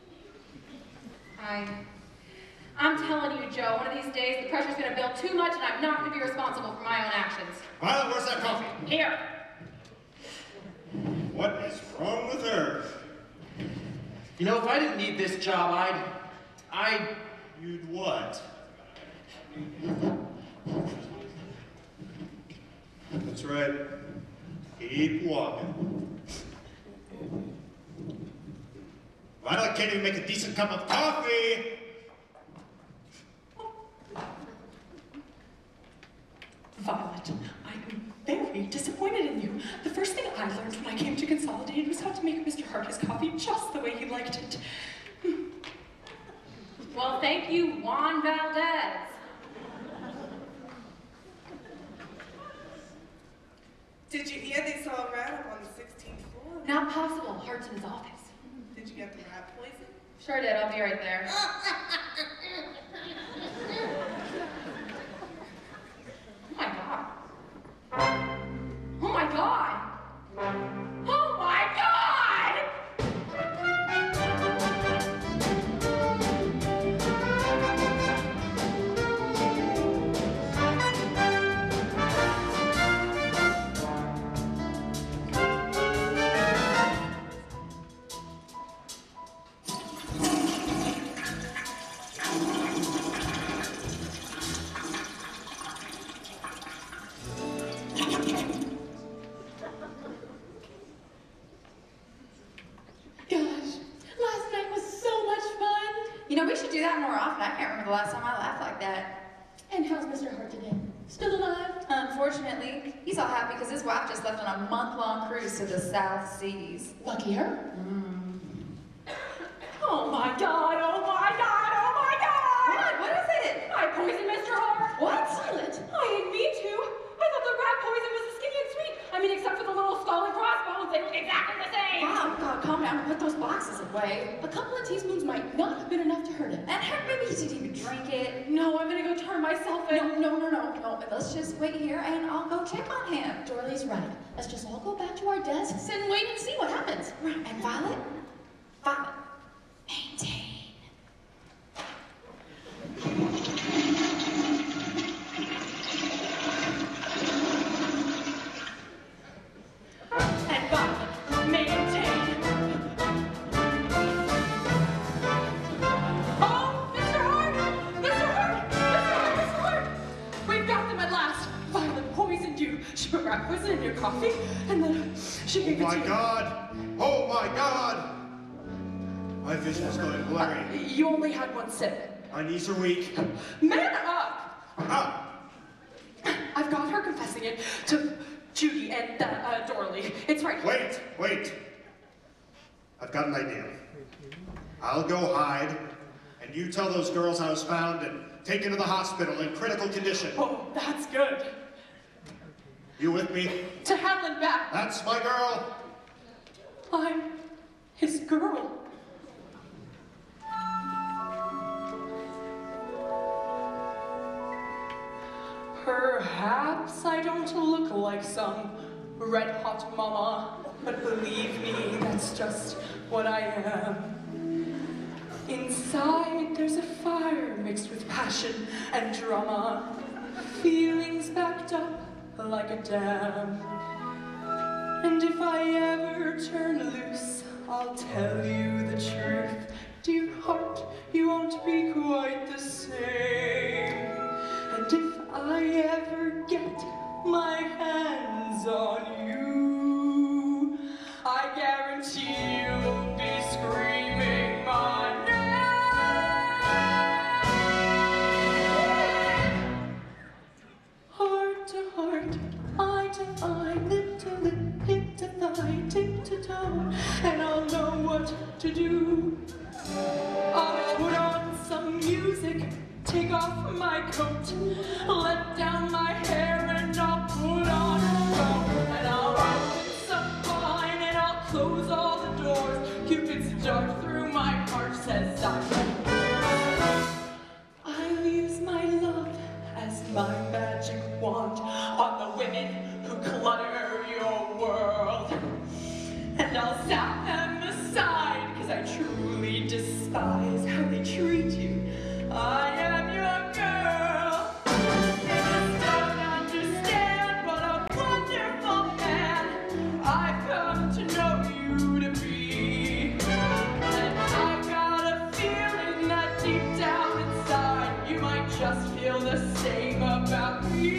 I... I'm telling you, Joe, one of these days the pressure's gonna build too much and I'm not gonna be responsible for my own actions. Violet, where's that coffee? Here. What is wrong with her? You know, if I didn't need this job, I'd... I'd... You'd what? That's right. Keep walking. Violet can't even make a decent cup of coffee! Violet, I'm very disappointed in you. The first thing I learned when I came to Consolidated was how to make Mister Hart his coffee just the way he liked it. Well, thank you, Juan Valdez. Did you hear they saw a rat up on the sixteenth floor? Not possible. Hart's in his office. Did you get the rat poison? Sure did. I'll be right there. Oh my god. Oh my god. Oh my god! You know, we should do that more often. I can't remember the last time I laughed like that. And how's Mister Hart today? Still alive? Unfortunately, he's all happy because his wife just left on a month-long cruise to the South Seas. Lucky her. Mm. Oh my god, oh my god, oh my god! What? What is it? I poisoned Mister Hart. What? Violet. I didn't mean to. I thought the rat poison was the skinny and sweet. I mean, except for the little skull and crossbones, they look exactly the same. Wow, God, calm down and put those boxes away. A couple of teaspoons might not have been enough to hurt him. And heck, maybe he didn't even drink it. No, I'm gonna go turn myself in. No, no, no, no, no. Let's just wait here and I'll go check on him. Dorley's right. Let's just all go back to our desks and wait and see what happens. Right. And Violet? Violet. Maintain. And Violet, maintain. Oh, Mister Hart! Mister Hart! Mister Hart! Mister Hart! We've got them at last. Violet poisoned you. She put rat poison in your coffee, and then she gave Oh it my to you. god! Oh my god! My vision is going blurry. Uh, you only had one sip. My knees are weak. Man up! Ah! I've got her confessing it to Judy and uh, uh, Dorley. It's right. Wait, wait. I've got an idea. I'll go hide, and you tell those girls I was found and taken to the hospital in critical condition. Oh, that's good. You with me? To hell and back. That's my girl. I'm his girl. Perhaps I don't look like some red-hot mama, but believe me, that's just what I am. Inside, there's a fire mixed with passion and drama, feelings backed up like a dam. And if I ever turn loose, I'll tell you the truth. Dear heart, you won't be quite the same. And if I ever get my hands on you, I guarantee you'll be screaming my name. Heart to heart, eye to eye, lip to lip, music, take off my coat, let down my hair, and I'll put on a robe, and I'll open some wine, and I'll close all the doors. Cupid's dart through my heart says I I'll use my love as my magic wand on the women who clutter your world. And I'll zap them aside, cause I truly despise how they treat you. I am your girl. You just don't understand what a wonderful man I've come to know you to be. And I've got a feeling that deep down inside you might just feel the same about me.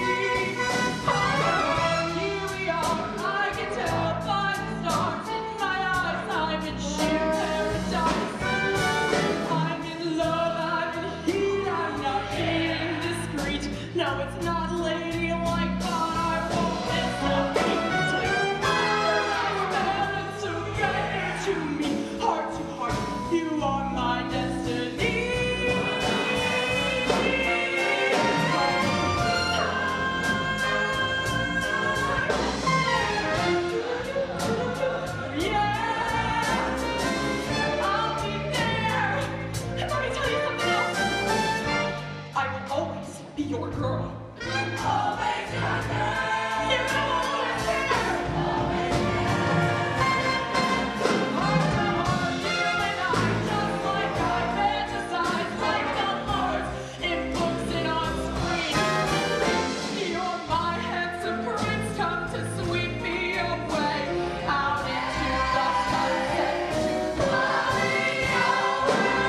Oh, here we are, I can tell by the stars in my eyes, I'm in sheer paradise. I'm in love, I'm in heat, I'm not being discreet. No, it's not ladylike, but I won't hesitate to I spell it together to me, heart to heart, you are my destiny. Be your girl. Always your girl. You're always there. Always there. Heart to heart, you and I, just like I fantasize, like the lords in books and on screen. You're my handsome prince, come to sweep me away out into the sunset to fly away.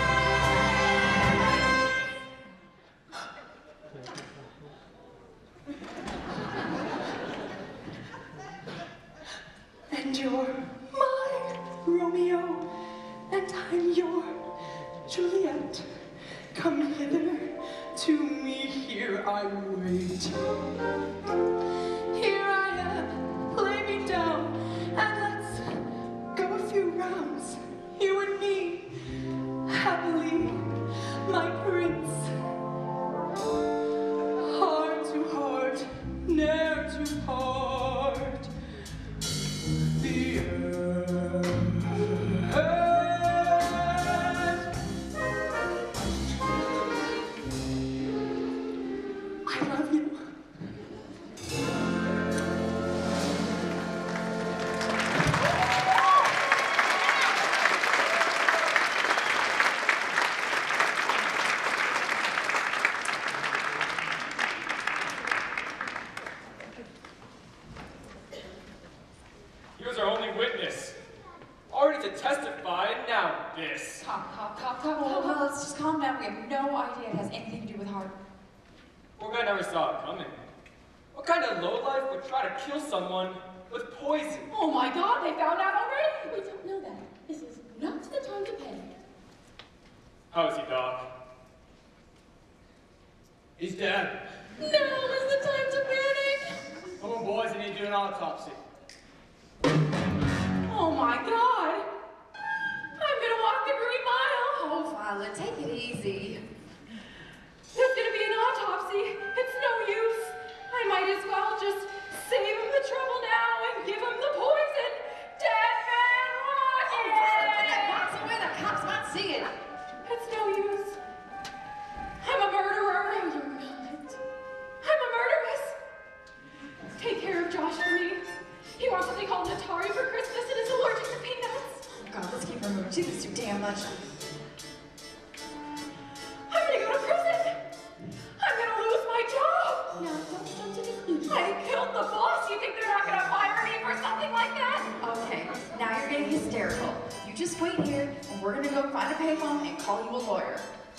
And you're my Romeo, and I'm your Juliet. Come hither to me, here I wait. Here I am, lay me down, and let's go a few rounds. You and me, happily, my prince. Heart to heart, ne'er to part. The end. I love you. He was our only witness. Already to testify, and now this. Cop, cop, cop, cop. Well, well, let's just calm down. We have no idea it has anything to do with Hart. Poor guy never saw it coming. What kind of lowlife would try to kill someone with poison? Oh my God, they found out already? We don't know that. This is not the time to panic. How is he, Doc? He's dead. Now is the time to panic. Come on, boys, I need to do an autopsy. Oh my God. I'm gonna walk the Green Mile. Oh, Violet, take it easy. There's gonna be an autopsy. It's no use. I might as well just save him the trouble now and give him the poison. Dead Man Walking! Oh, Violet, put that box away. The cops might see it. It's no use. I'm a murderer. No, you're not. I'm a murderess. Take care of Josh for me. He wants something called Natari for Christmas and is allergic to peanuts. Oh, God, let's keep removing. She thinks too damn much. I'm gonna go to prison. I'm gonna lose my job. Now, don't jump to conclusions. I killed the boss. You think they're not gonna fire me for something like that? Okay, now you're getting hysterical. You just wait here, and we're gonna go find a payphone and call you a lawyer.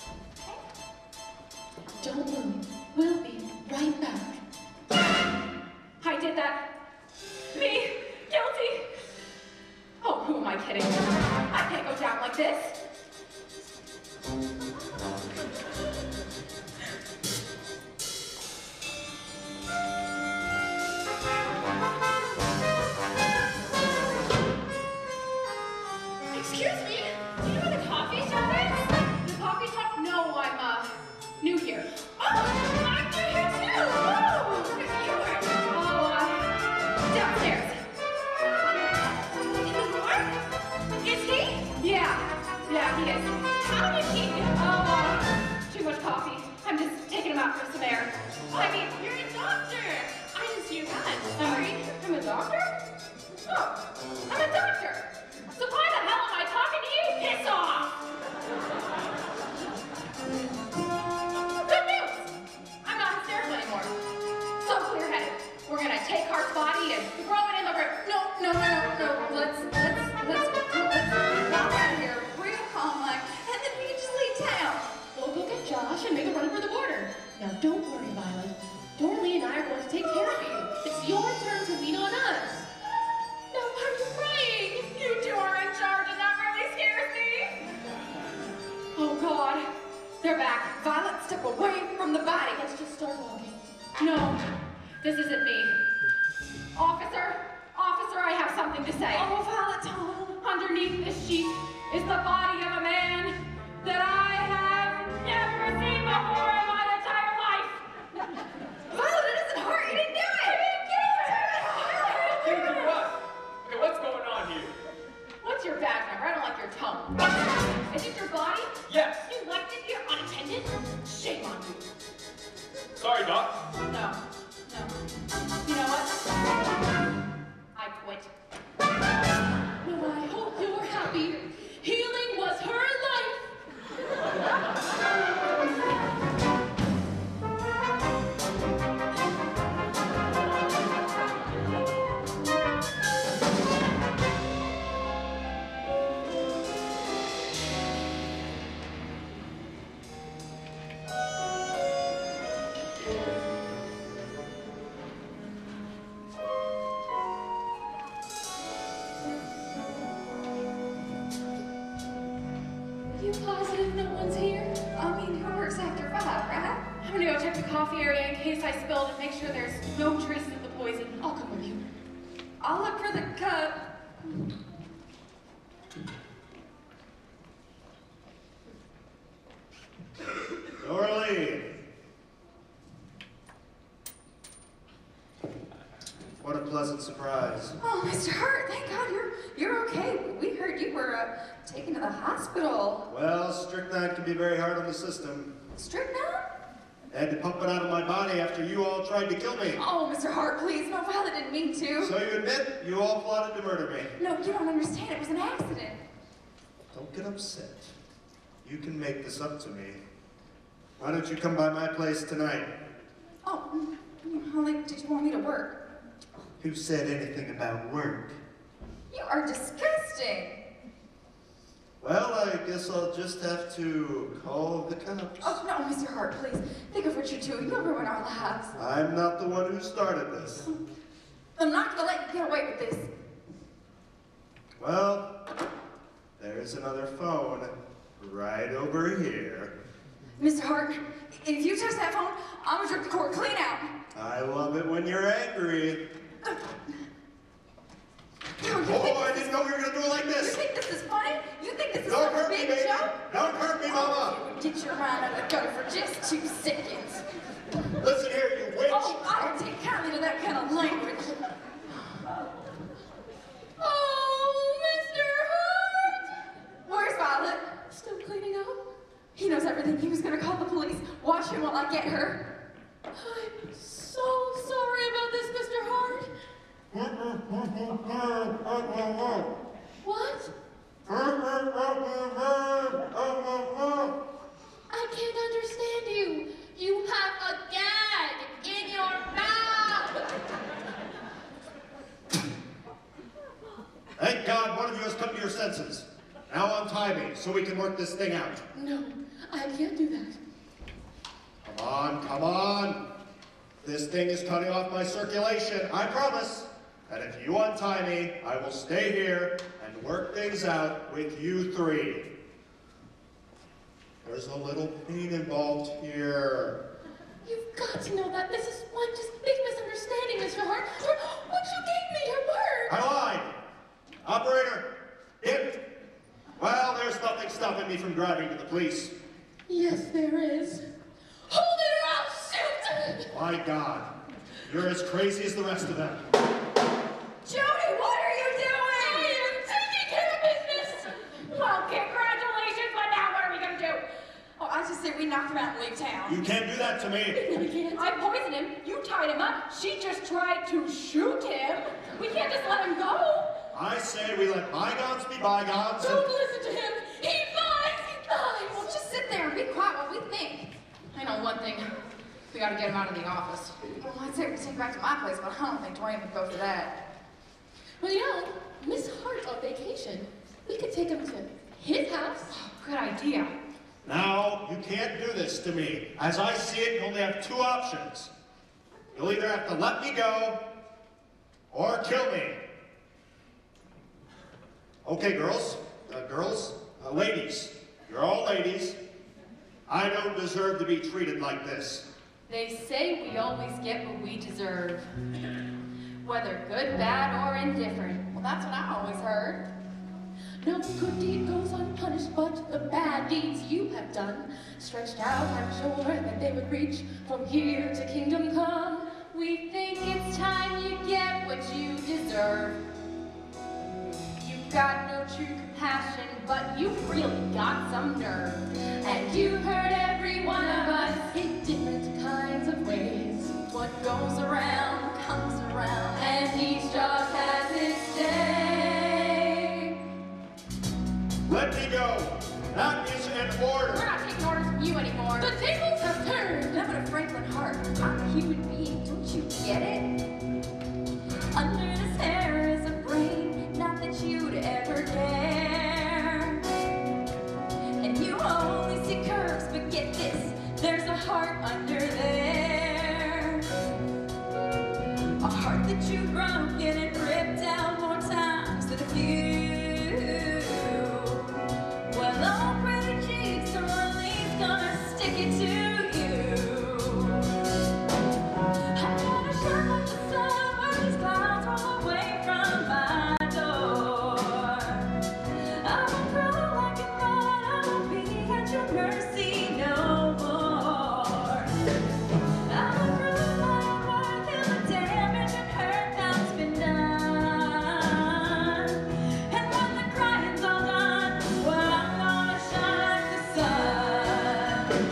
Don't move. We'll be right back. I did that. Me, guilty. Oh, who am I kidding? I can't go down like this. Excuse me, do you know where the coffee shop is? The coffee shop? No, I'm, uh, God. They're back. Violet, step away from the body. Let's just start walking. No, this isn't me. Officer, officer, I have something to say. Oh, Violet, Tom. Underneath this sheet is the body of a man that I have never seen before in my entire life. Violet, it isn't hard. You didn't do it. I didn't do it. You do what? Okay, what's going on here? What's your badge number? I don't like your tone. Is it your body? Yes. You left it here unattended? Shame on you. Sorry, Doc. No, no. You know what? I quit. Well, I hope you're happy. Healing was her life. You positive no one's here? I mean, who works after five, right? I'm gonna go check the coffee area in case I spilled and make sure there's no traces of the poison. I'll come with you. I'll look for the cup. Dorothy! What a pleasant surprise. Oh, Mister Hart, thank God you're you're okay. We heard you were uh, taken to the hospital. Well, strychnine can be very hard on the system. Strychnine? I had to pump it out of my body after you all tried to kill me. Oh, Mister Hart, please. No, Violet didn't mean to. So you admit you all plotted to murder me. No, you don't understand. It was an accident. Don't get upset. You can make this up to me. Why don't you come by my place tonight? Oh, mm, how late did you want me to work? Who said anything about work? You are disgusting. Well, I guess I'll just have to call the cops. Oh, no, Mister Hart, please. Think of what you're doing. You'll ruin our lives. I'm not the one who started this. I'm not going to let you get away with this. Well, there's another phone right over here. Mister Hart, if you touch that phone, I'm going to rip the cord clean out. I love it when you're angry. Oh, Oh, I didn't know we were going to do it like You this. think this is funny? You think this is Don't some hurt me, big baby. joke? Don't hurt me, Mama. Get your mind out of the gutter for just two seconds. Listen here, you witch. Oh, I don't take kindly to that kind of language. Oh, Mister Hart! Where's Violet? Still cleaning up? He knows everything. He was going to call the police. Watch him while I get her. I'm so sorry about this, Mister Hart. What? I can't understand you. You have a gag in your mouth. Thank God one of you has come to your senses. Now untie me so we can work this thing out. No, I can't do that. Come on, come on. This thing is cutting off my circulation. I promise that if you untie me, I will stay here and work things out with you three. There's a little pain involved here. You've got to know that this is one just big misunderstanding, Mister Hart. What you gave me, your word. I lied. Operator, hit. Well, there's nothing stopping me from driving to the police. Yes, there is. Hold it or I'll shoot! My God, you're as crazy as the rest of them. Jody, what are you doing? I am taking care of business. Well, congratulations, but now what are we gonna do? Oh, I just say we knock him out and leave town. You can't do that to me. We can't. I poisoned him. You tied him up. She just tried to shoot him. We can't just let him go. I say we let bygones be bygones. Don't listen to him. He lies. He lies. Well, just sit there and be quiet while we think. I know one thing. We gotta get him out of the office. Well, I'd say we take him back to my place, but I don't think Dwayne would go for that. Well, you know, Miss Hart's on vacation. We could take him to his house. Oh, good idea. Now, you can't do this to me. As I see it, you only have two options. You'll either have to let me go or kill me. Okay, girls, uh, girls, uh, ladies, you're all ladies. I don't deserve to be treated like this. They say we always get what we deserve. Whether good, bad, or indifferent. Well, that's what I always heard. No good deed goes unpunished, but the bad deeds you have done, stretched out, I'm sure that they would reach from here to kingdom come. We think it's time you get what you deserve. You've got no true compassion, but you've really got some nerve. And you hurt every one of us in different kinds of ways. What goes around comes around, and each job has its day. Let me go. That is an order. We're not taking orders from you anymore. The tables have turned. I'm a Franklin Hart. I'm a human being. Don't you get it? Under this hair is a brain, not that you'd ever dare. And you only see curves, but get this, there's a heart under there. A heart that you've broken and ripped out more times than a few. Well, all pretty cheeks are at least gonna stick it to you. I wanna shine like the sun when these clouds roll away from my door. I won't crawl like a run, I won't be at your mercy no more. I won't prove my worth till the damage and hurt that's been done. And when the crying's all done, well, I'm gonna shine like the sun.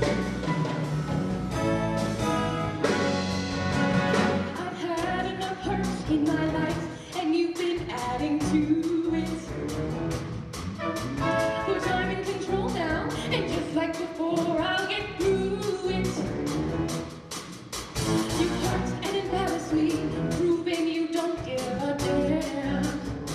I've had enough hurt in my life, and you've been adding to it. But I'm in control now, and just like before, I'll get through it. You hurt and embarrass me, proving you don't give a damn.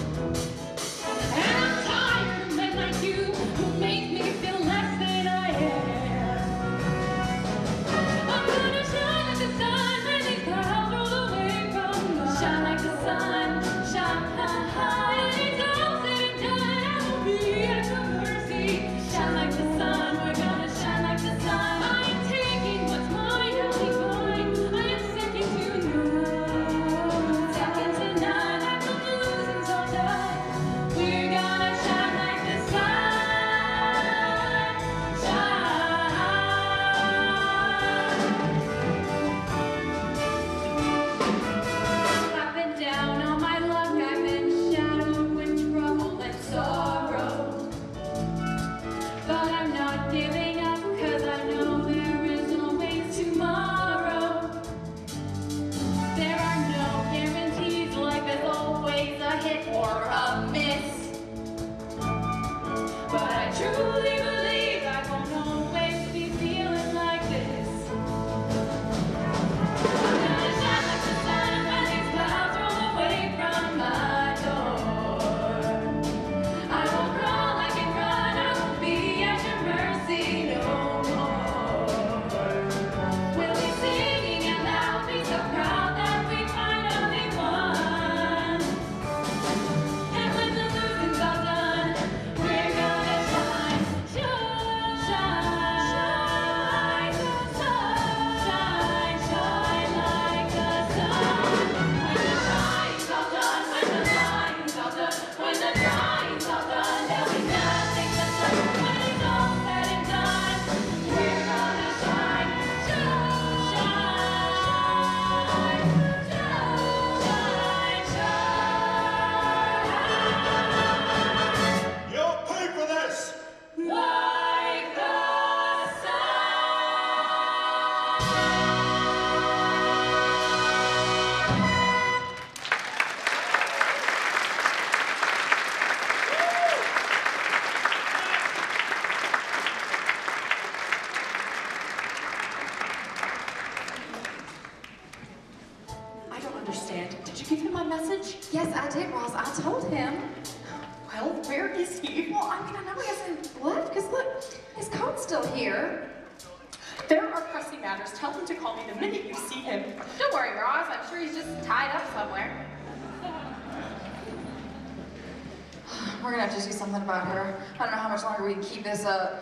And I'm tired of men like you who make me feel less than I am. I'm gonna shine like the sun when these clouds roll away from my. Shine like the sun, shine high. When it's all said and done, I will be at your mercy. Shine like the sun, we're gonna shine like the sun. I am taking what's mine, I'll be fine. I am second to none. Second to none, After losing's all done, we're gonna shine like the sun. Shine. I've been down on my luck, I've been shadowed with trouble and sorrow. But I'm not giving up, cause I know there is always tomorrow. There are no guarantees, like there's always a hit or a miss. But I truly believe I won't always be feeling like this. I'm gonna shine like the sun when these clouds roll away from my door. I won't crawl like and run, I won't be at your mercy no more. We'll be singing and I'll be so proud that we finally won. And when the losing's all done, we're gonna shine, shine, shine, shine, shine like the sun. When the crying's all done, when the lying's all done, when the crying's all done, there'll be nothing to say. When it's all said and done, we're gonna shine, shine, shine, shine, shine. You'll pay for this. Like the sun. I don't understand. Did you give him my message? Yes, I did, Ross. I told him. Well, where is he? Well, I mean, I know he hasn't left, because look, his coat's still here. There are pressing matters. Tell him to call me the minute you see him. Don't worry, Ross. I'm sure he's just tied up somewhere. We're gonna have to do something about her. I don't know how much longer we can keep this up.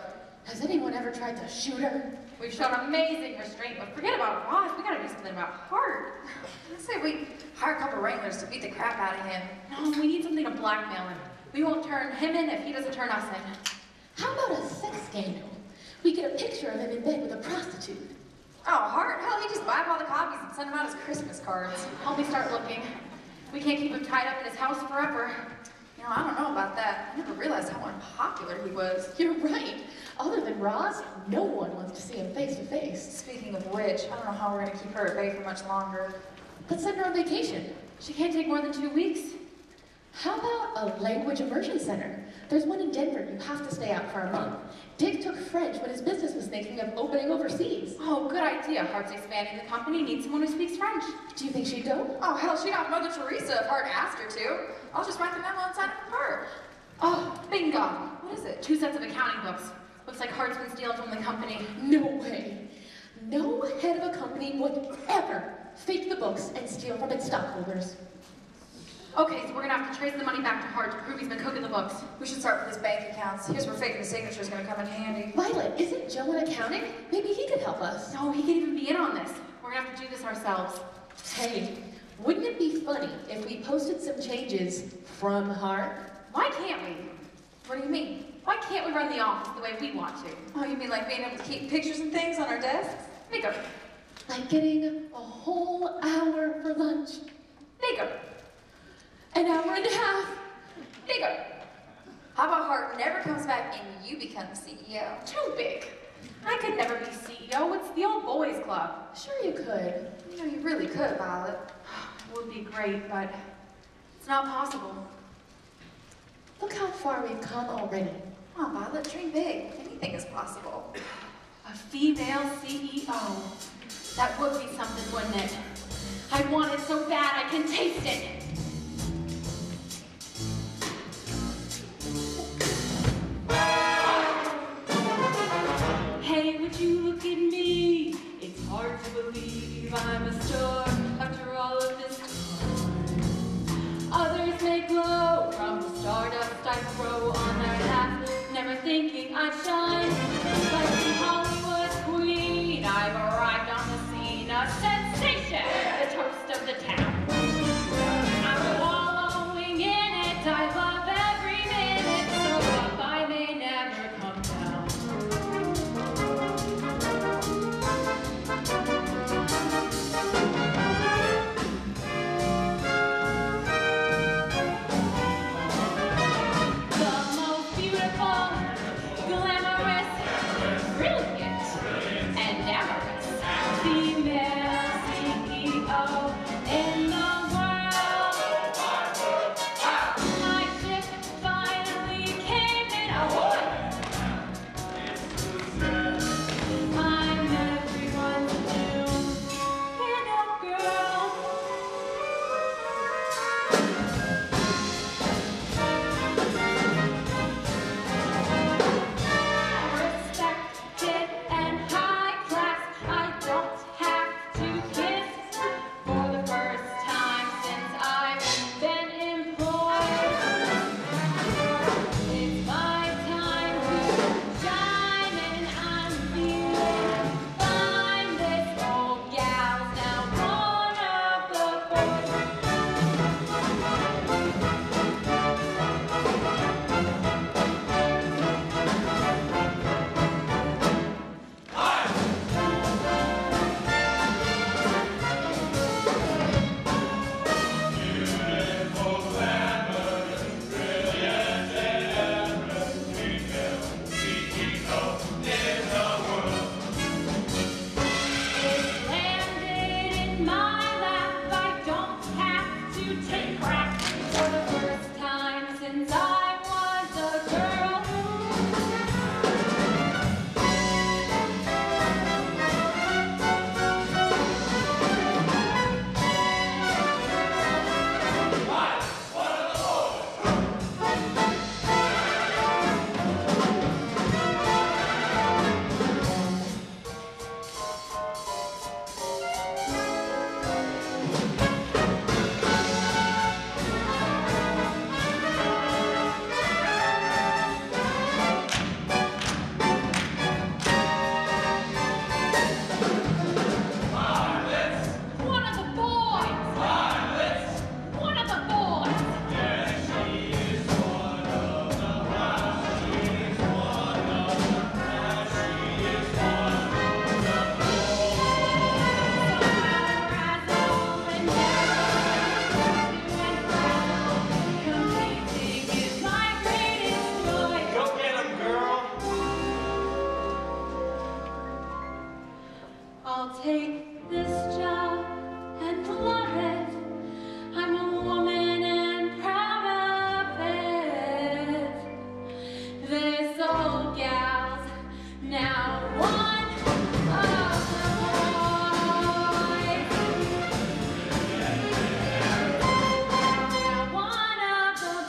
Has anyone ever tried to shoot her? We've shown amazing restraint, but forget about Ross. We gotta do something about Hart. I say we hire a couple wranglers to beat the crap out of him. No, we need something to blackmail him. We won't turn him in if he doesn't turn us in. How about a sex scandal? We get a picture of him in bed with a prostitute. Oh, Hart, hell, he just buy up all the copies and send them out as Christmas cards. Help me start looking. We can't keep him tied up in his house forever. You know, I don't know about that. I never realized how unpopular he was. You're right. Other than Roz, no one wants to see him face to face. Speaking of which, I don't know how we're gonna keep her at bay for much longer. Let's send her on vacation. She can't take more than two weeks. How about a language immersion center? There's one in Denver. You have to stay out for a month. Dick took French when his business was thinking of opening overseas. Oh, good idea. Hart's expanding the company. Needs someone who speaks French. Do you think she'd go? Oh, hell, she'd have Mother Teresa if Hart asked her to. I'll just write the memo and sign it for her. Oh, bingo. What is it? Two sets of accounting books. Looks like Hart's been stealing from the company. No way. No head of a company would ever fake the books and steal from its stockholders. Okay, so we're gonna have to trace the money back to Hart to prove he's been cooking the books. We should start with his bank accounts. Here's where faking the signature is gonna come in handy. Violet, isn't Joe in accounting? Maybe he could help us. No, he can't even be in on this. We're gonna have to do this ourselves. Hey, wouldn't it be funny if we posted some changes from Hart? Why can't we? What do you mean? Why can't we run the office the way we want to? Oh, you mean like being able to keep pictures and things on our desks? Bingo. Like getting a whole hour for lunch. Bingo. An hour and a half. Bingo. How about Hart never comes back and you become the C E O? Too big. I could never be C E O. It's the old boys club. Sure you could. You know, you really could, Violet. It would be great, but it's not possible. Look how far we've come already. Come on, Violet, dream big. Anything is possible. A female C E O. That would be something, wouldn't it? I want it so bad I can taste it. Hey, would you look at me? It's hard to believe I'm a star after all of this time. Others may glow from the stardust I throw on their lap, never thinking I'd shine. But the Hollywood queen, I've arrived on the scene, a sensation, the toast of the town. I'll take this job and love it. I'm a woman and proud of it. This old gal's now one of the boys. Now one of the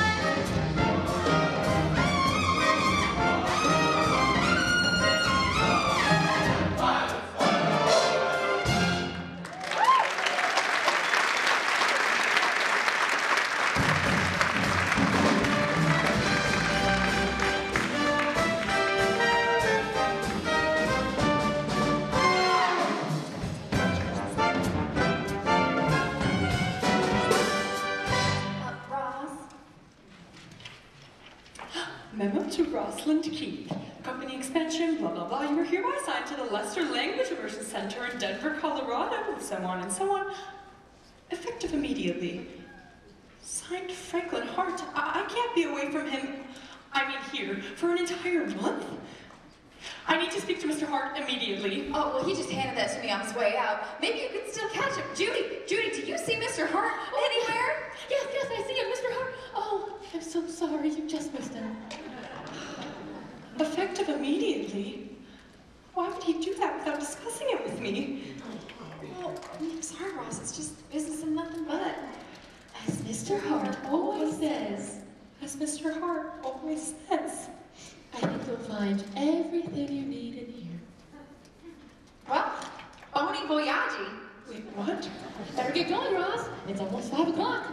Memo to Rosalind Keith. Company expansion, blah, blah, blah. You are hereby assigned to the Lester Language Immersion Center in Denver, Colorado, so on and so on. Effective immediately. Signed, Franklin Hart. I, I can't be away from him, I mean here, for an entire month. I need to speak to Mister Hart immediately. Oh, well, he just handed that to me on his way out. Maybe you could still catch him. Judy, Judy, do you see Mister Hart anywhere? Yes, yes, I see him, Mister Hart. Oh, I'm so sorry, you just missed him. Effective immediately? Why would he do that without discussing it with me? Well, I'm sorry, Ross. It's just business and nothing but. As Mister Hart always says. As Mister Hart always says. I think you'll find everything you need in here. Well, Oni Voyage. Wait, what? Better get going, Ross. It's almost five o'clock.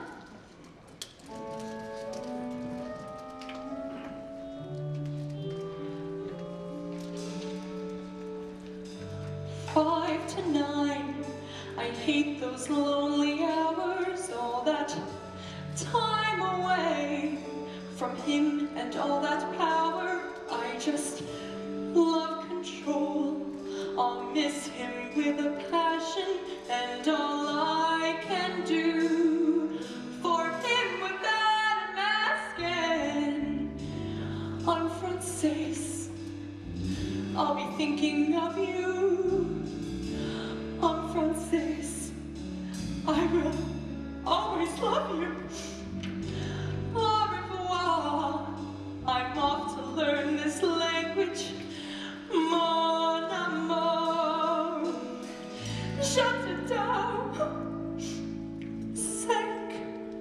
Five to nine. I hate those lonely hours, all that time away from him and all that power. I just love control. I'll miss him with a passion, and all I can do for him without a mask and en français, I'll be thinking of you. En français, I will always love you. Au revoir. I'm off to learn this language. Mon amour. Shut it down. Sec.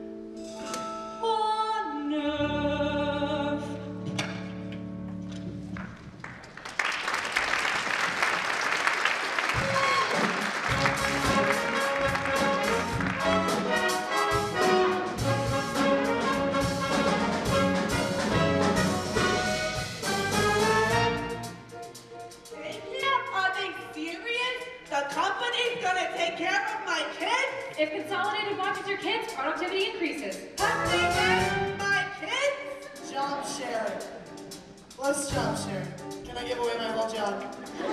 Mon nerve. Are they serious? The company's gonna take care of my kids? If Consolidated watches your kids, productivity increases. Have they met my kids? Job sharing. What's job sharing? Can I give away my whole job?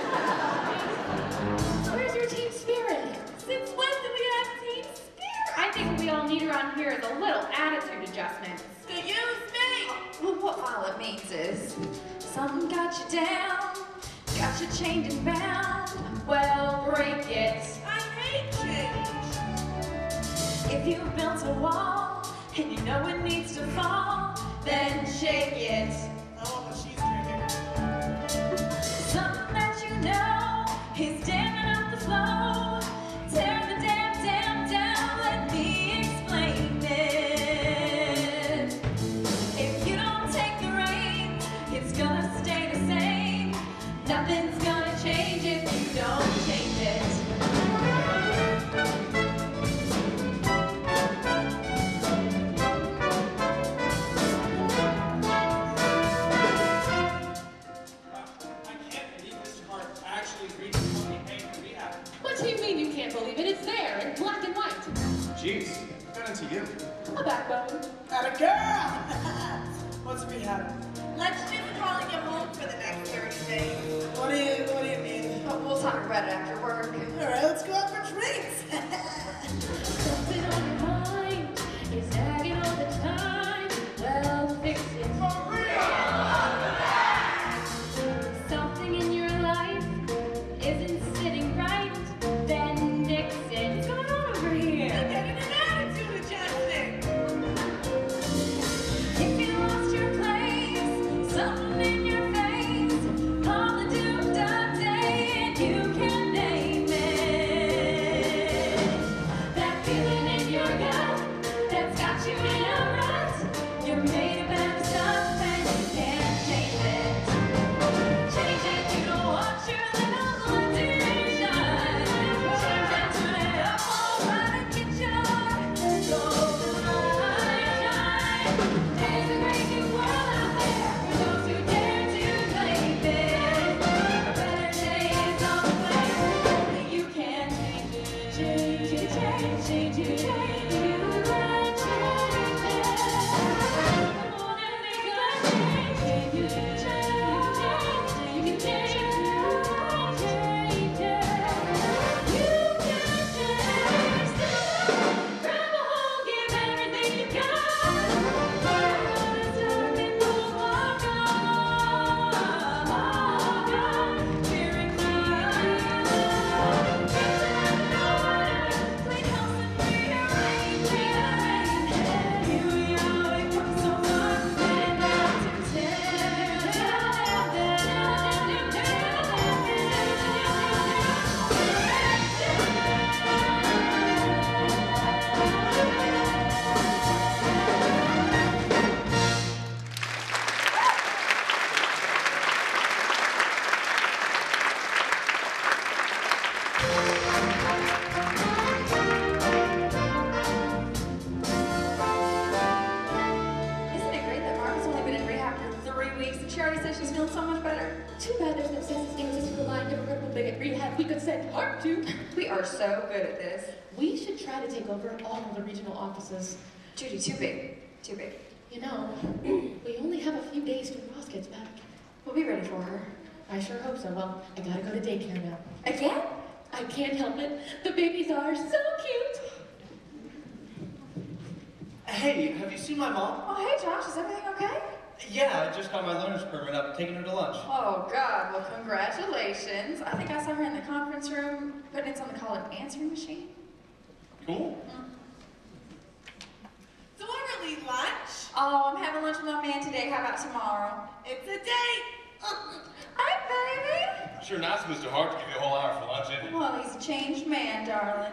Where's your team spirit? Since when do we have team spirit? I think what we all need around here is a little attitude adjustment. Excuse me? Well, what all it means is something got you down, got you chained and bound. Well, break it. I hate change. If you built a wall and you know it needs to fall, then shake it. I want what she's drinking. Something that you know is damming up the flow. Tear the dam, dam down, let me explain it. If you don't take the reins, it's gonna stay the same. Nothing's gonna change if you don't change it. What do you mean you can't believe it? It's there in black and white. Jeez, what got into you? A backbone. Atta girl! What's we have? Let's just call you home for the next thirty days. What do you, what do you mean? But we'll talk about it after work. All right, let's go out for drinks. Something on your mind is nagging all the time. Well, fix it. For real! Something in your life isn't sitting right. Too bad there's no census agencies to remind hypocritical bigot rehab we could send Hart to. We are so good at this. We should try to take over all of the regional offices. Judy, too big. Too big. You know, we only have a few days till Ross gets back. We'll be ready for her. I sure hope so. Well, I gotta go to daycare now. Again? I can't help it. The babies are so cute. Hey, have you seen my mom? Oh, hey, Josh, is everything okay? Yeah, I just got my learner's permit up and taking her to lunch. Oh, God, well, congratulations. I think I saw her in the conference room putting in something called an answering machine. Cool. So we're really lunch? Oh, I'm having lunch with my man today. How about tomorrow? It's a date. Hi, baby. Sure nice, Mister Hart, to give you a whole hour for lunch, isn't it? Well, he's a changed man, darling.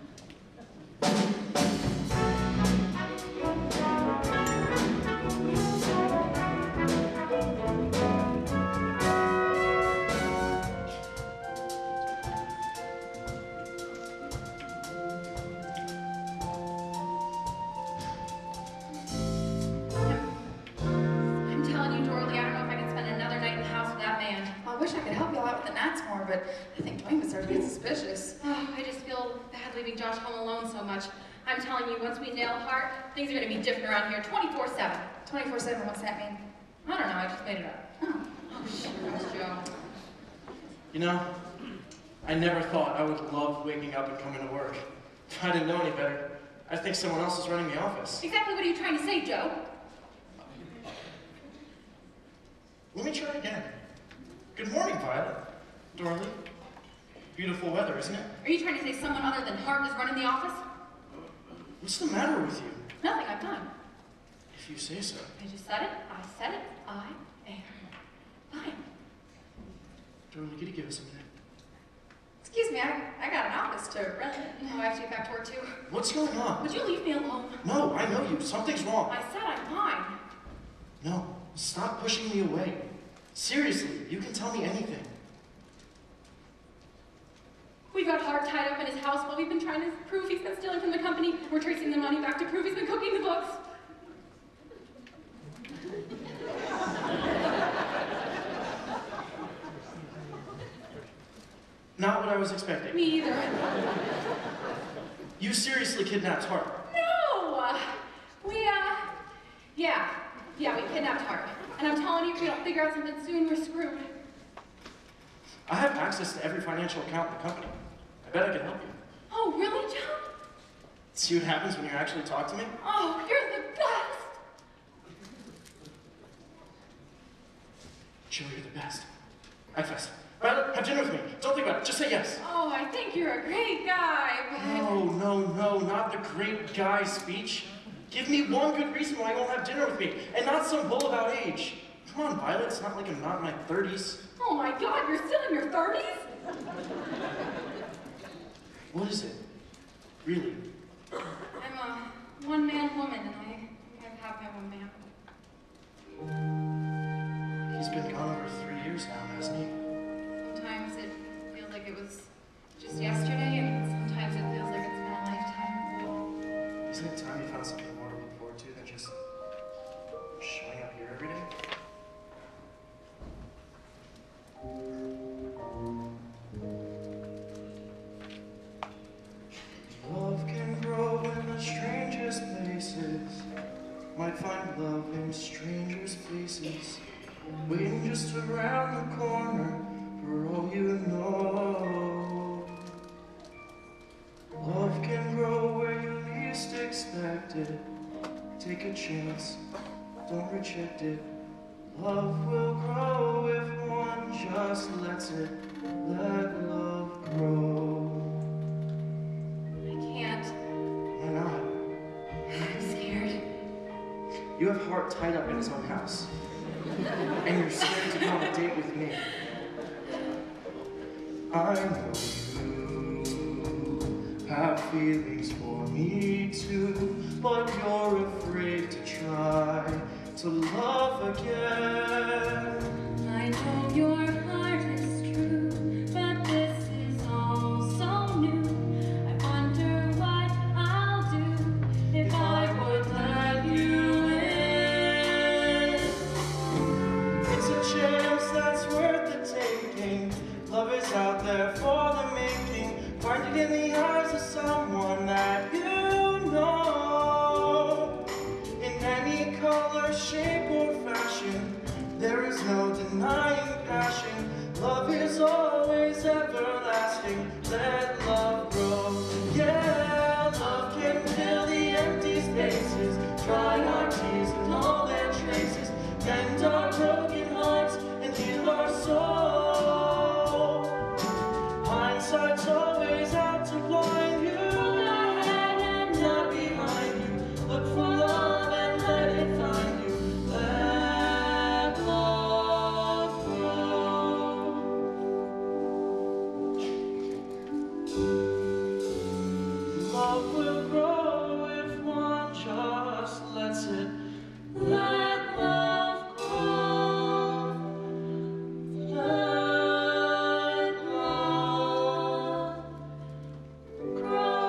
I'm telling you, Dorothy, I don't know if I can spend another night in the house with that man. Well, I wish I could help you out with the nights more, but I think Dwayne would start to get suspicious. Oh, I just feel bad leaving Josh home alone so much. I'm telling you, once we nail Hart, things are going to be different around here twenty-four seven. twenty-four seven, what's that mean? I don't know, I just made it up. Oh, oh sure, Joe. You know, I never thought I would love waking up and coming to work. If I didn't know any better, I think someone else is running the office. Exactly what are you trying to say, Joe? Let me try again. Good morning, Violet. Dorley. Beautiful weather, isn't it? Are you trying to say someone other than Hart is running the office? What's the matter with you? Nothing, I'm done. If you say so. I just said it, I said it, I am fine. Dorley, could you give us a minute? Excuse me, I, I got an office to run. Oh, I have to get back to work too. What's going on? Would you leave me alone? No, I know you. Something's wrong. I said I'm fine. No, stop pushing me away. Seriously, you can tell me anything. We got Hart tied up in his house while we've been trying to prove he's been stealing from the company. We're tracing the money back to prove he's been cooking the books. Not what I was expecting. Me either. You seriously kidnapped Hart? No! Uh, we, uh, yeah. Yeah, we kidnapped Hart. And I'm telling you, if we don't figure out something soon, we're screwed. I have access to every financial account in the company. I bet I can help you. Oh, really, Joe? See what happens when you actually talk to me? Oh, you're the best! Joe, you're the best. I fess. Violet, have dinner with me. Don't think about it. Just say yes. Oh, I think you're a great guy, but... No, no, no, not the great guy speech. Give me one good reason why you won't have dinner with me, and not some bull about age. Come on, Violet, it's not like I'm not in my thirties. Oh my God, you're still in your thirties? What is it? Really? I'm a one-man woman, and I I have my one man. He's been gone over three years now, hasn't he? Sometimes it feels like it was just yesterday, and sometimes it feels like it's been a lifetime. Isn't it time you found something more to look forward to than just showing up here every day? Love can grow in the strangest places. Might find love in strangers' faces. Waiting just around the corner for all you know. Love can grow where you least expect it. Take a chance, don't reject it. Love will grow if one just lets it. Let love grow. I can't. Why not? I'm scared. You have Hart tied up in his own house. And you're scared to go on a date with me. I know you have feelings for me too, but you're afraid to try to love again. I know your heart is true, but this is all so new. I wonder what I'll do if I would let you in. It's a chance that's worth the Love is out there for the making. Find it in the eyes of someone that you know. In any color, shape, or fashion, there is no denying passion. Love is always everlasting. Let love grow. Yeah, love can fill the empty spaces, dry our tears and all their traces, mend our broken hearts and heal our soul. Hindsight's always out to blind you. Look ahead and not behind you. Look for love and let it find you. Let love grow. Love will grow if one just lets it. Let love grow. Let love grow.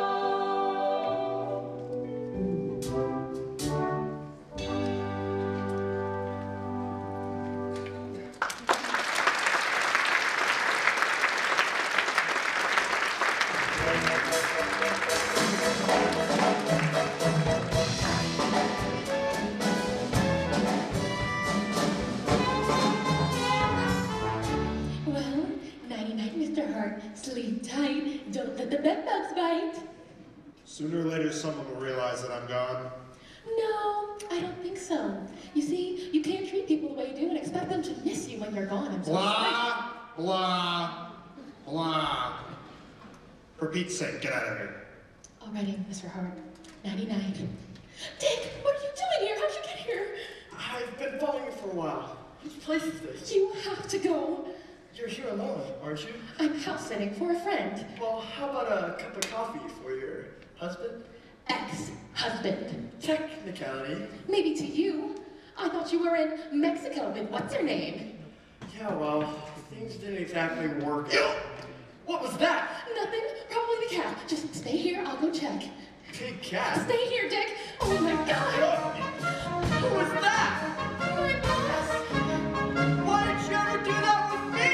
Well, nighty-night, Mister Hart. Sleep tight. Don't let the bed bugs bite. Sooner or later, someone will realize that I'm gone. No, I don't think so. You see, you can't treat people the way you do and expect them to miss you when you're gone. I'm so Blah, blah, blah. For Pete's sake, get out of here. sorry. Alrighty, Mister Hart. Nighty-night. Dick, what are you doing here? How'd you get here? I've been following you for a while. Whose place is this? You have to go. You're here alone, aren't you? I'm house sitting for a friend. Well, how about a cup of coffee for your husband? Ex-husband. Technicality. Maybe to you. I thought you were in Mexico with what's her name? Yeah, well, things didn't exactly work out. What was that? Nothing. Probably the cat. Just stay here. I'll go check. Big cat? Stay here, Dick. Oh my God. Who was that? My boss. Why did you ever do that with me?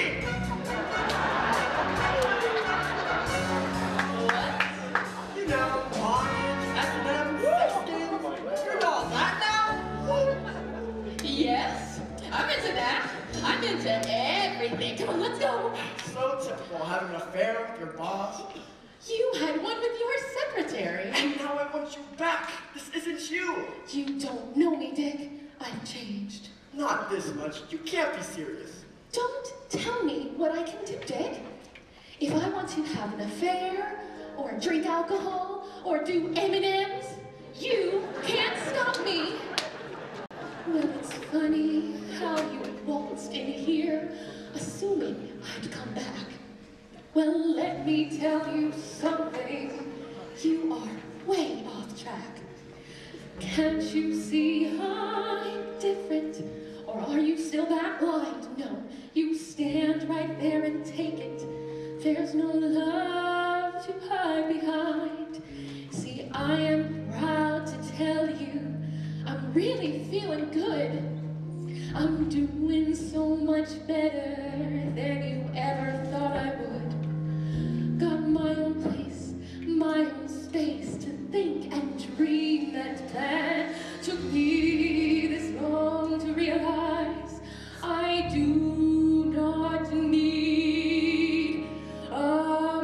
What? You know, Lions, S and M, Mexicans. You're all that now? Yes. I'm into that. I'm into everything. Come on, let's go. So typical, having an affair with your boss. You had one with your secretary. And now I want you back. This isn't you. You don't know me, Dick. I've changed. Not this much. You can't be serious. Don't tell me what I can do, Dick. If I want to have an affair, or drink alcohol, or do M and M's, you can't stop me. Well, it's funny how you waltzed in here, assuming I'd come back. Well, let me tell you something. You are way off track. Can't you see I'm different? Or are you still that blind? No, you stand right there and take it. There's no love to hide behind. See, I am proud to tell you I'm really feeling good. I'm doing so much better than you ever thought I would. Got my own place, my own space to think and dream and plan. Took me this long to realize I do not need a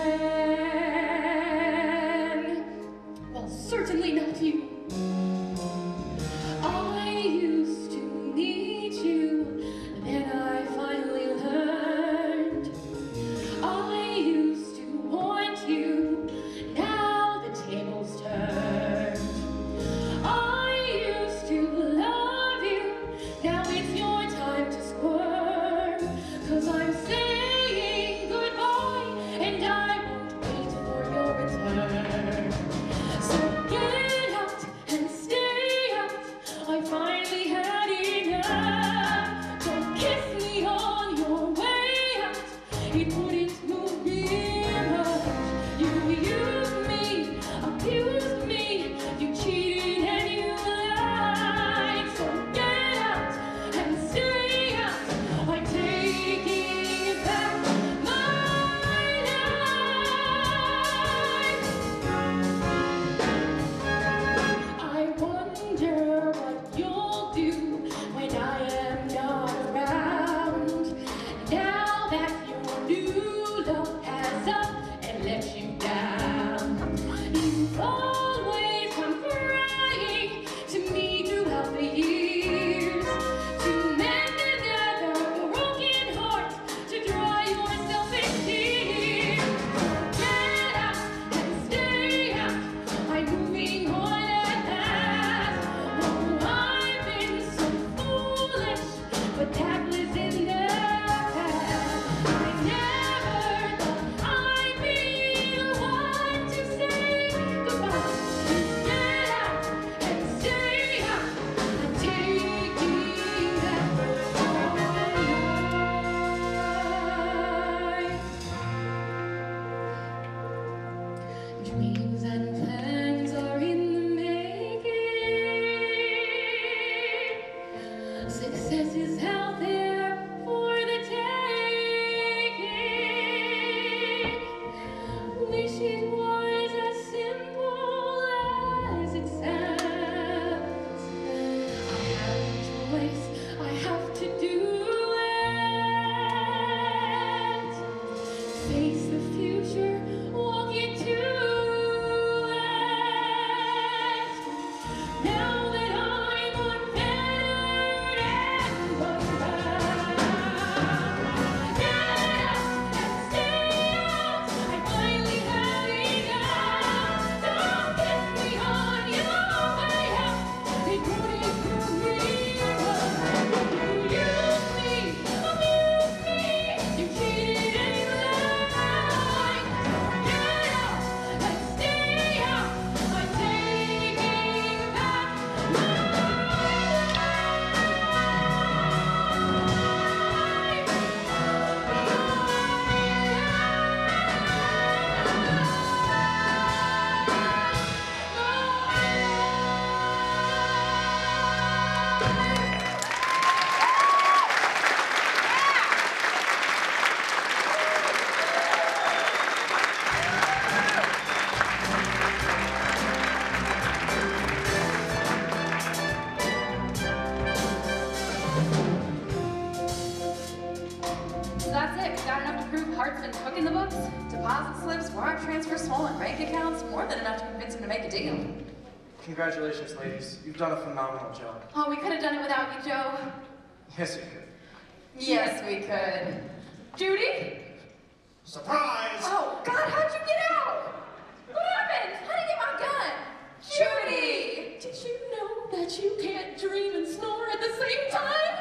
man. Well, certainly not you. I used to need you, then I finally learned. I used to want you, now the tables turned. I used to love you, now it's your time to squirm. 'Cause I'm saying goodbye, and I won't wait for your return. So get out and stay out, I finally had enough. Don't kiss me on your way out, it wouldn't move me much. You used me, abused me, you cheated and you lied. So get out and stay out, I'm taking back Dreams and plans are in the making. Success is out there for the taking. Wish it was as simple as it sounds. I have no choice, I have to do it. Face the future, walk into it. Now that I'm unfettered and unbound, get out and stay out. I finally have enough. Don't get me on your way out. They brought it through me. You used me, abused me, you cheated and lied. Get out and stay out. I'm taking back my So that's it. We got enough to prove Hart's been cooking the books? Deposit slips, wire transfers, swollen bank accounts, more than enough to convince him to make a deal. Congratulations, ladies. You've done a phenomenal job. Oh, we could have done it without you, Joe. Yes, you could. Yes, we could. Judy? Surprise! Oh, God, how'd you get out? What happened? How did you get my gun? Judy! Did you know that you can't dream and snore at the same time?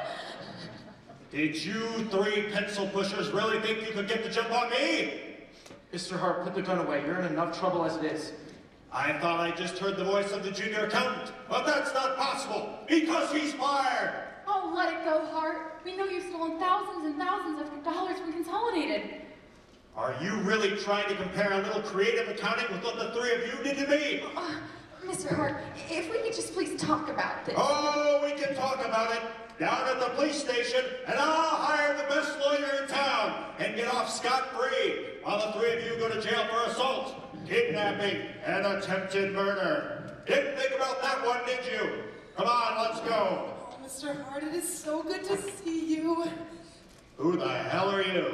Did you three pencil pushers really think you could get the jump on me? Mister Hart, put the gun away. You're in enough trouble as it is. I thought I just heard the voice of the junior accountant, but that's not possible, because he's fired! Oh, let it go, Hart. We know you've stolen thousands and thousands of dollars from Consolidated. Are you really trying to compare a little creative accounting with what the three of you did to me? Uh, Mister Hart, if we could just please talk about this. Oh, we can talk about it down at the police station, and I'll hire the best lawyer in town and get off scot-free while the three of you go to jail for assault, kidnapping, and attempted murder. Didn't think about that one, did you? Come on, let's go. Oh, Mister Hart, it is so good to see you. Who the hell are you?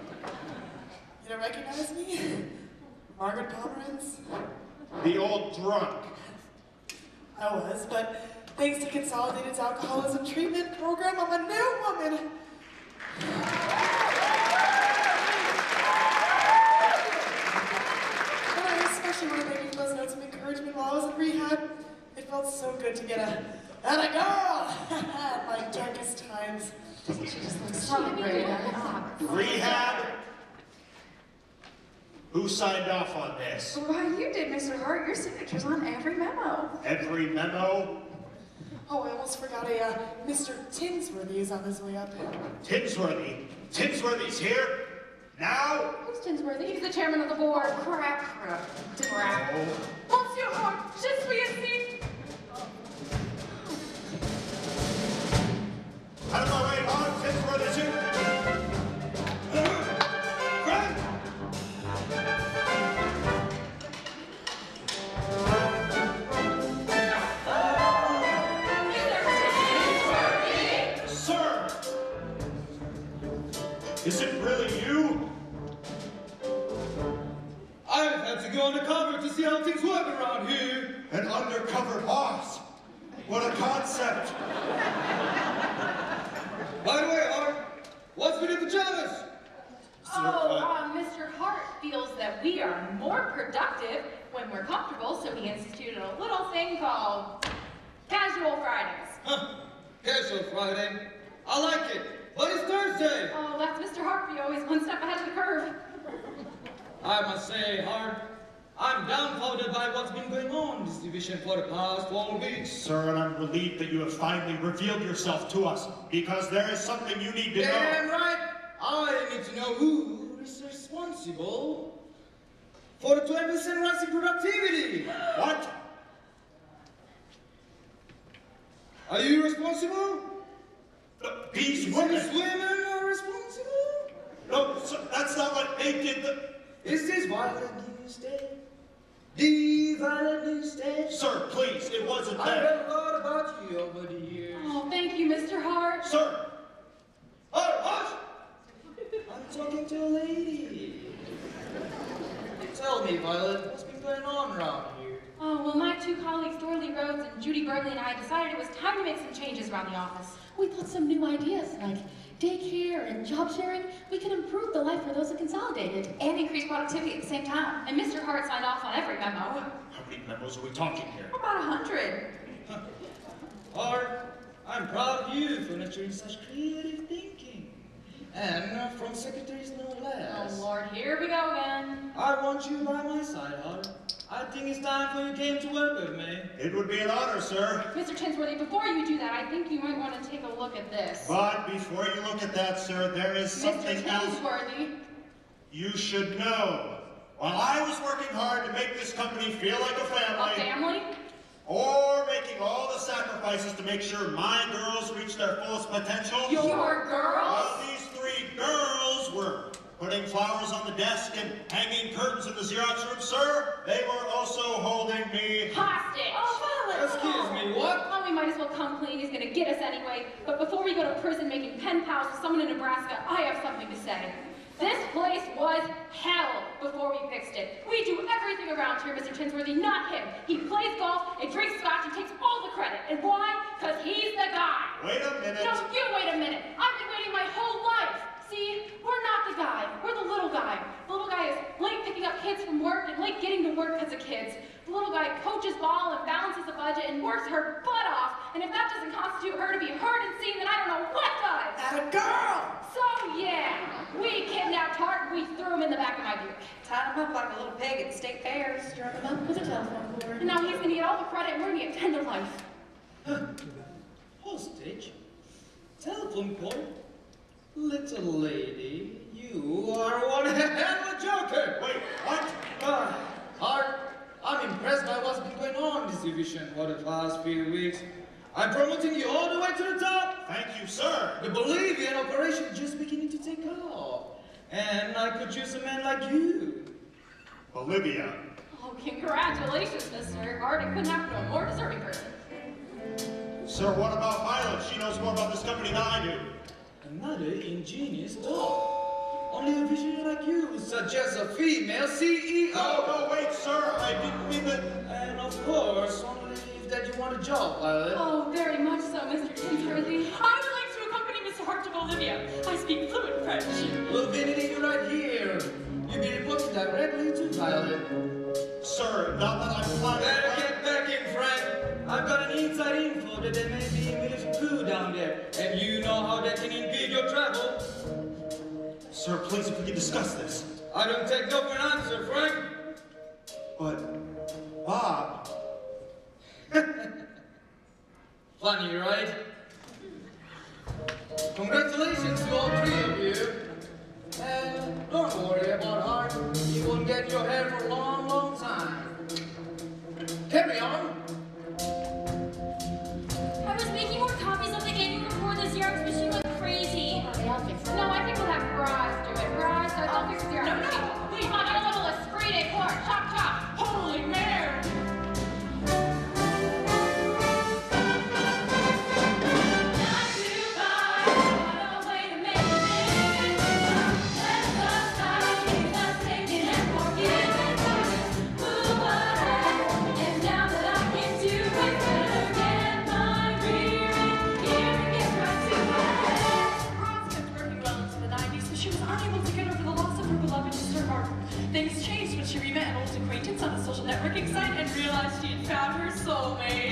You don't recognize me? Margaret Pomeranz? The old drunk. I was, but thanks to Consolidated's alcoholism treatment program, I'm a new woman. And I especially want to make you those notes of encouragement while I was in rehab. It felt so good to get a, and a girl at my darkest times. Doesn't she just look so great? Rehab? Who signed off on this? Why, you did, Mister Hart. Your signature's on every memo. Every memo? Oh, I almost forgot a uh, Mister Tinsworthy is on his way up. Tinsworthy? Tinsworthy's here? Now? Who's Tinsworthy? He's the chairman of the board. Oh, crap, crap, crap. Monsieur Hart, je suis ici. Out of my way, Bob. Tinsworthy's here. Frank! Sir! Is it really you? I've had to go undercover to see how things work around here. An undercover boss? What a concept! By the way, Hart, what's with the pajamas? Oh, uh, Mister Hart feels that we are more productive when we're comfortable, so he instituted a little thing called Casual Fridays. Huh. Casual Friday. I like it. But it's Thursday. Oh, that's Mister Hart for you, always one step ahead of the curve. I must say, Hart, I'm dumbfounded by what's been going on in this division for the past four weeks. Sir, and I'm relieved that you have finally revealed yourself to us, because there is something you need to Damn know. right. I need to know who is responsible for the twenty percent rise in productivity. What? Are you responsible? No, these women. These women are responsible? No, sir, that's not what they did. The... Is this Violet Newstead? The Violet Newstead? Sir, please, it wasn't I that. read a lot about you over the years. Oh, thank you, Mister Hart. Sir! Oh, hush! I'm talking to a lady. Tell me, Violet, what's been going on around here? Oh, well, my two colleagues, Dorothy Rhodes and Judy Burgley, and I decided it was time to make some changes around the office. We thought some new ideas like daycare and job sharing, we could improve the life for those that consolidated. And increase productivity at the same time. And Mister Hart signed off on every memo. How many memos are we talking here? About a hundred. Hart, I'm proud of you for nurturing such creative thinking. And uh, from secretaries no less. Oh, Lord, here we go again. I want you by my side, Hart. I think it's time for you came to work with me. It would be an honor, sir. Mister Tinsworthy, before you do that, I think you might want to take a look at this. But before you look at that, sir, there is something Mister else Tinsworthy. you should know. While I was working hard to make this company feel like a family, A family? or making all the sacrifices to make sure my girls reach their fullest potential, Your girls? while these three girls were putting flowers on the desk and hanging curtains in the Xerox room, sir, they were also holding me Hostage. Oh, Violet. Excuse me, what? Well, we might as well come clean. He's gonna get us anyway. But before we go to prison making pen pals with someone in Nebraska, I have something to say. This place was hell before we fixed it. We do everything around here, Mister Tinsworthy, not him. He plays golf and drinks scotch and takes all the credit. And why? Because he's the guy. Wait a minute. No, you wait a minute. I've been waiting my whole life. See, we're not the guy. We're the little guy. The little guy is late picking up kids from work and late getting to work because of kids. The little guy coaches ball and balances the budget and works her butt off. And if that doesn't constitute her to be heard and seen, then I don't know what does. At a girl! So yeah, we kidnapped Hart and we threw him in the back of my Buick. Tied him up like a little pig at the state fair. Strung him up with a telephone cord. And now he's gonna get all the credit and we're gonna get ten to life. Hostage? Telephone cord? Little lady, you are one hell of a joker! Wait, what? Uh, Hart, I'm impressed by what's been going on in this division for the past few weeks. I'm promoting you all the way to the top! Thank you, sir. The Bolivian operation is just beginning to take off. And I could use a man like you. Bolivia. Oh, congratulations, Mister Hart. It couldn't happen to a more deserving person. Sir, what about Violet? She knows more about this company than I do. Another ingenious thought. Only a visionary like you would suggest a female C E O. No, no, wait, sir. I didn't mean that. And of course, only if that you want a job, Violet. Oh, very much so, Mister Tinsworthy. I would like to accompany Mister Hart to Bolivia. I speak fluent French. We'll be needing you right here. You'll be reporting directly to Violet. Sir, not that I'm planning. Better get back in, Frank. I've got an inside info that there may be a military coup down there, and you know how that can impede your travel. Sir, please, if we can discuss this. I don't take no for an answer, Frank. But, Bob. Funny, right? Congratulations to all three of you. And don't worry about Hart. You won't get your hair for a long, long time. Carry on. I was making more copies of the annual report. The Xerox machine went crazy. I'll fix it. No, I think we'll have Bryce do it. Bryce, uh, I'll fix the Xerox No, no, machine. please. Come on, get a level of screen and court. Chop, chop. Holy mare! Things changed when she re-met an old acquaintance on a social networking site and realized she had found her soulmate.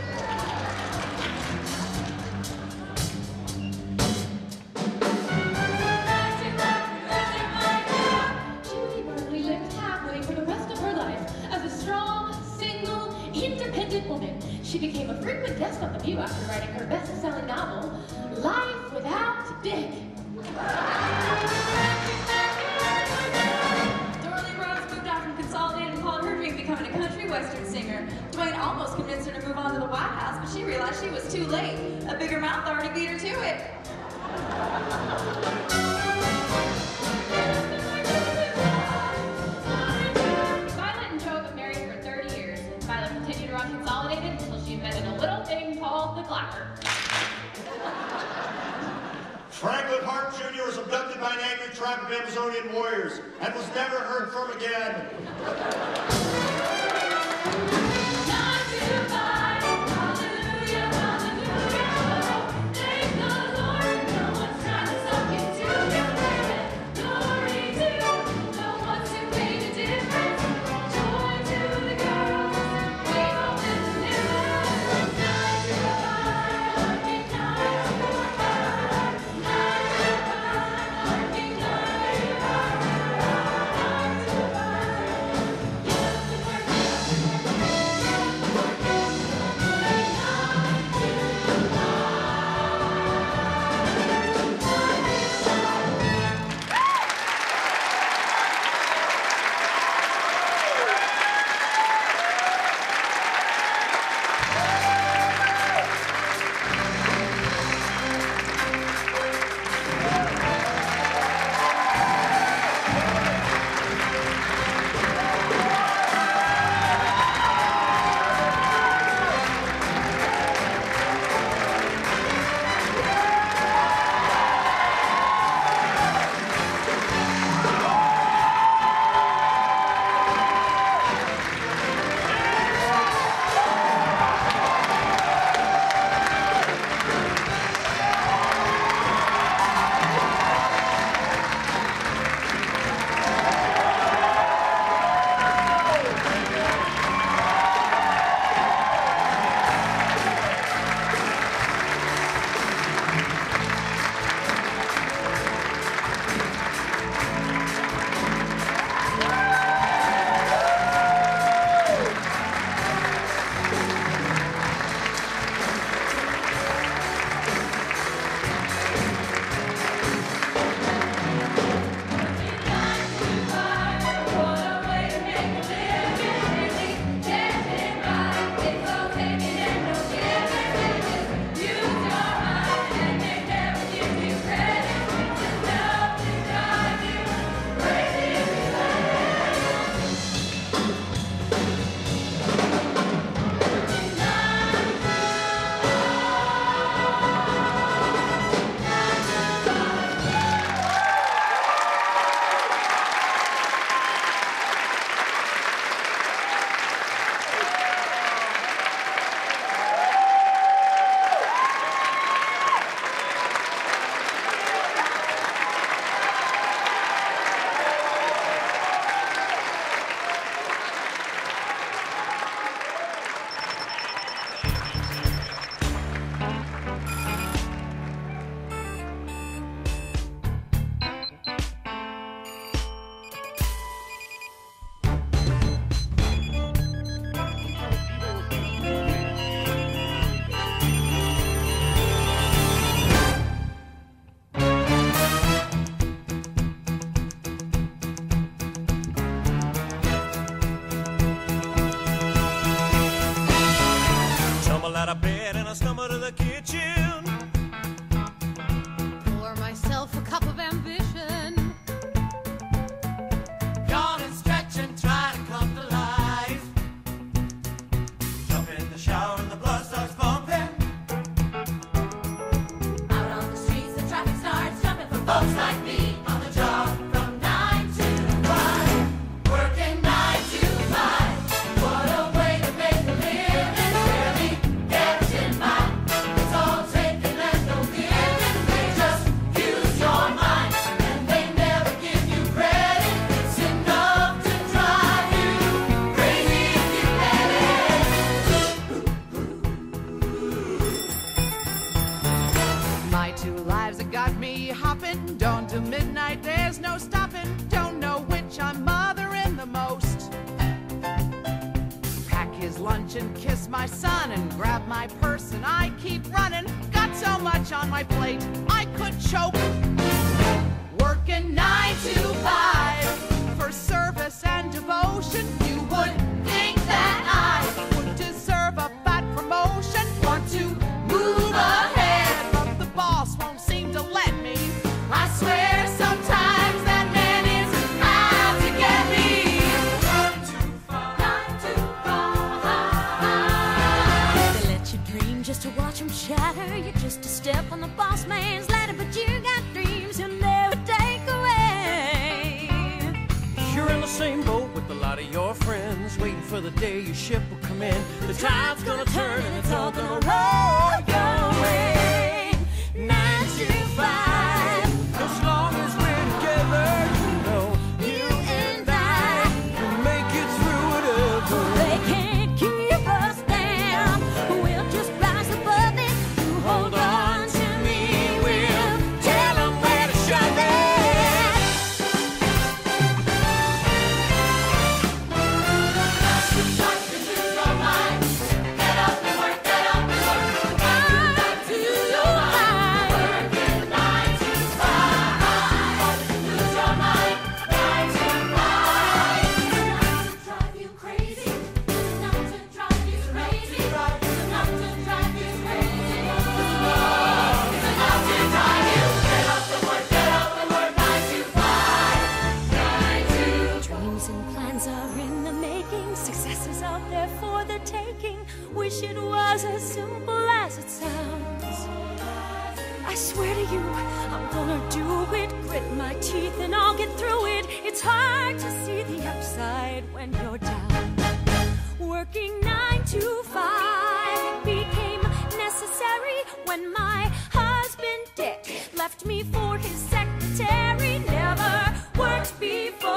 Judy Burgley lived happily for the rest of her life as a strong, single, independent woman. She became a frequent guest on The View after writing her best-selling novel, Life Without Dick. Dorothy Rhodes moved out from Consolidated she realized she was too late. A bigger mouth already beat her to it. Violet and Joe have been married for thirty years. Violet continued to run Consolidated until she invented a little thing called the clapper. Franklin Hart Junior was abducted by an angry tribe of Amazonian warriors and was never heard from again. lunch and kiss my son and grab my purse and I keep running. Got so much on my plate, I could choke. Working nine to five for service and devotion. You would think that I would deserve a fat promotion. Want to the same boat with a lot of your friends, waiting for the day your ship will come in. The tide's gonna turn and it's all gonna roll your way. Nine to five, as long as we're together, you know, you and I can make it through whatever. They can't keep us down. We'll just rise above it. You hold on to me. We'll tell them where to shove it. Dreams and plans are in the making. Success is out there for the taking. Wish it was as simple as it sounds. I swear to you, I'm gonna do it. Grit my teeth and I'll get through it. It's hard to see the upside when you're down. Working nine to five became necessary when my husband Dick left me for his secretary. Never worked before.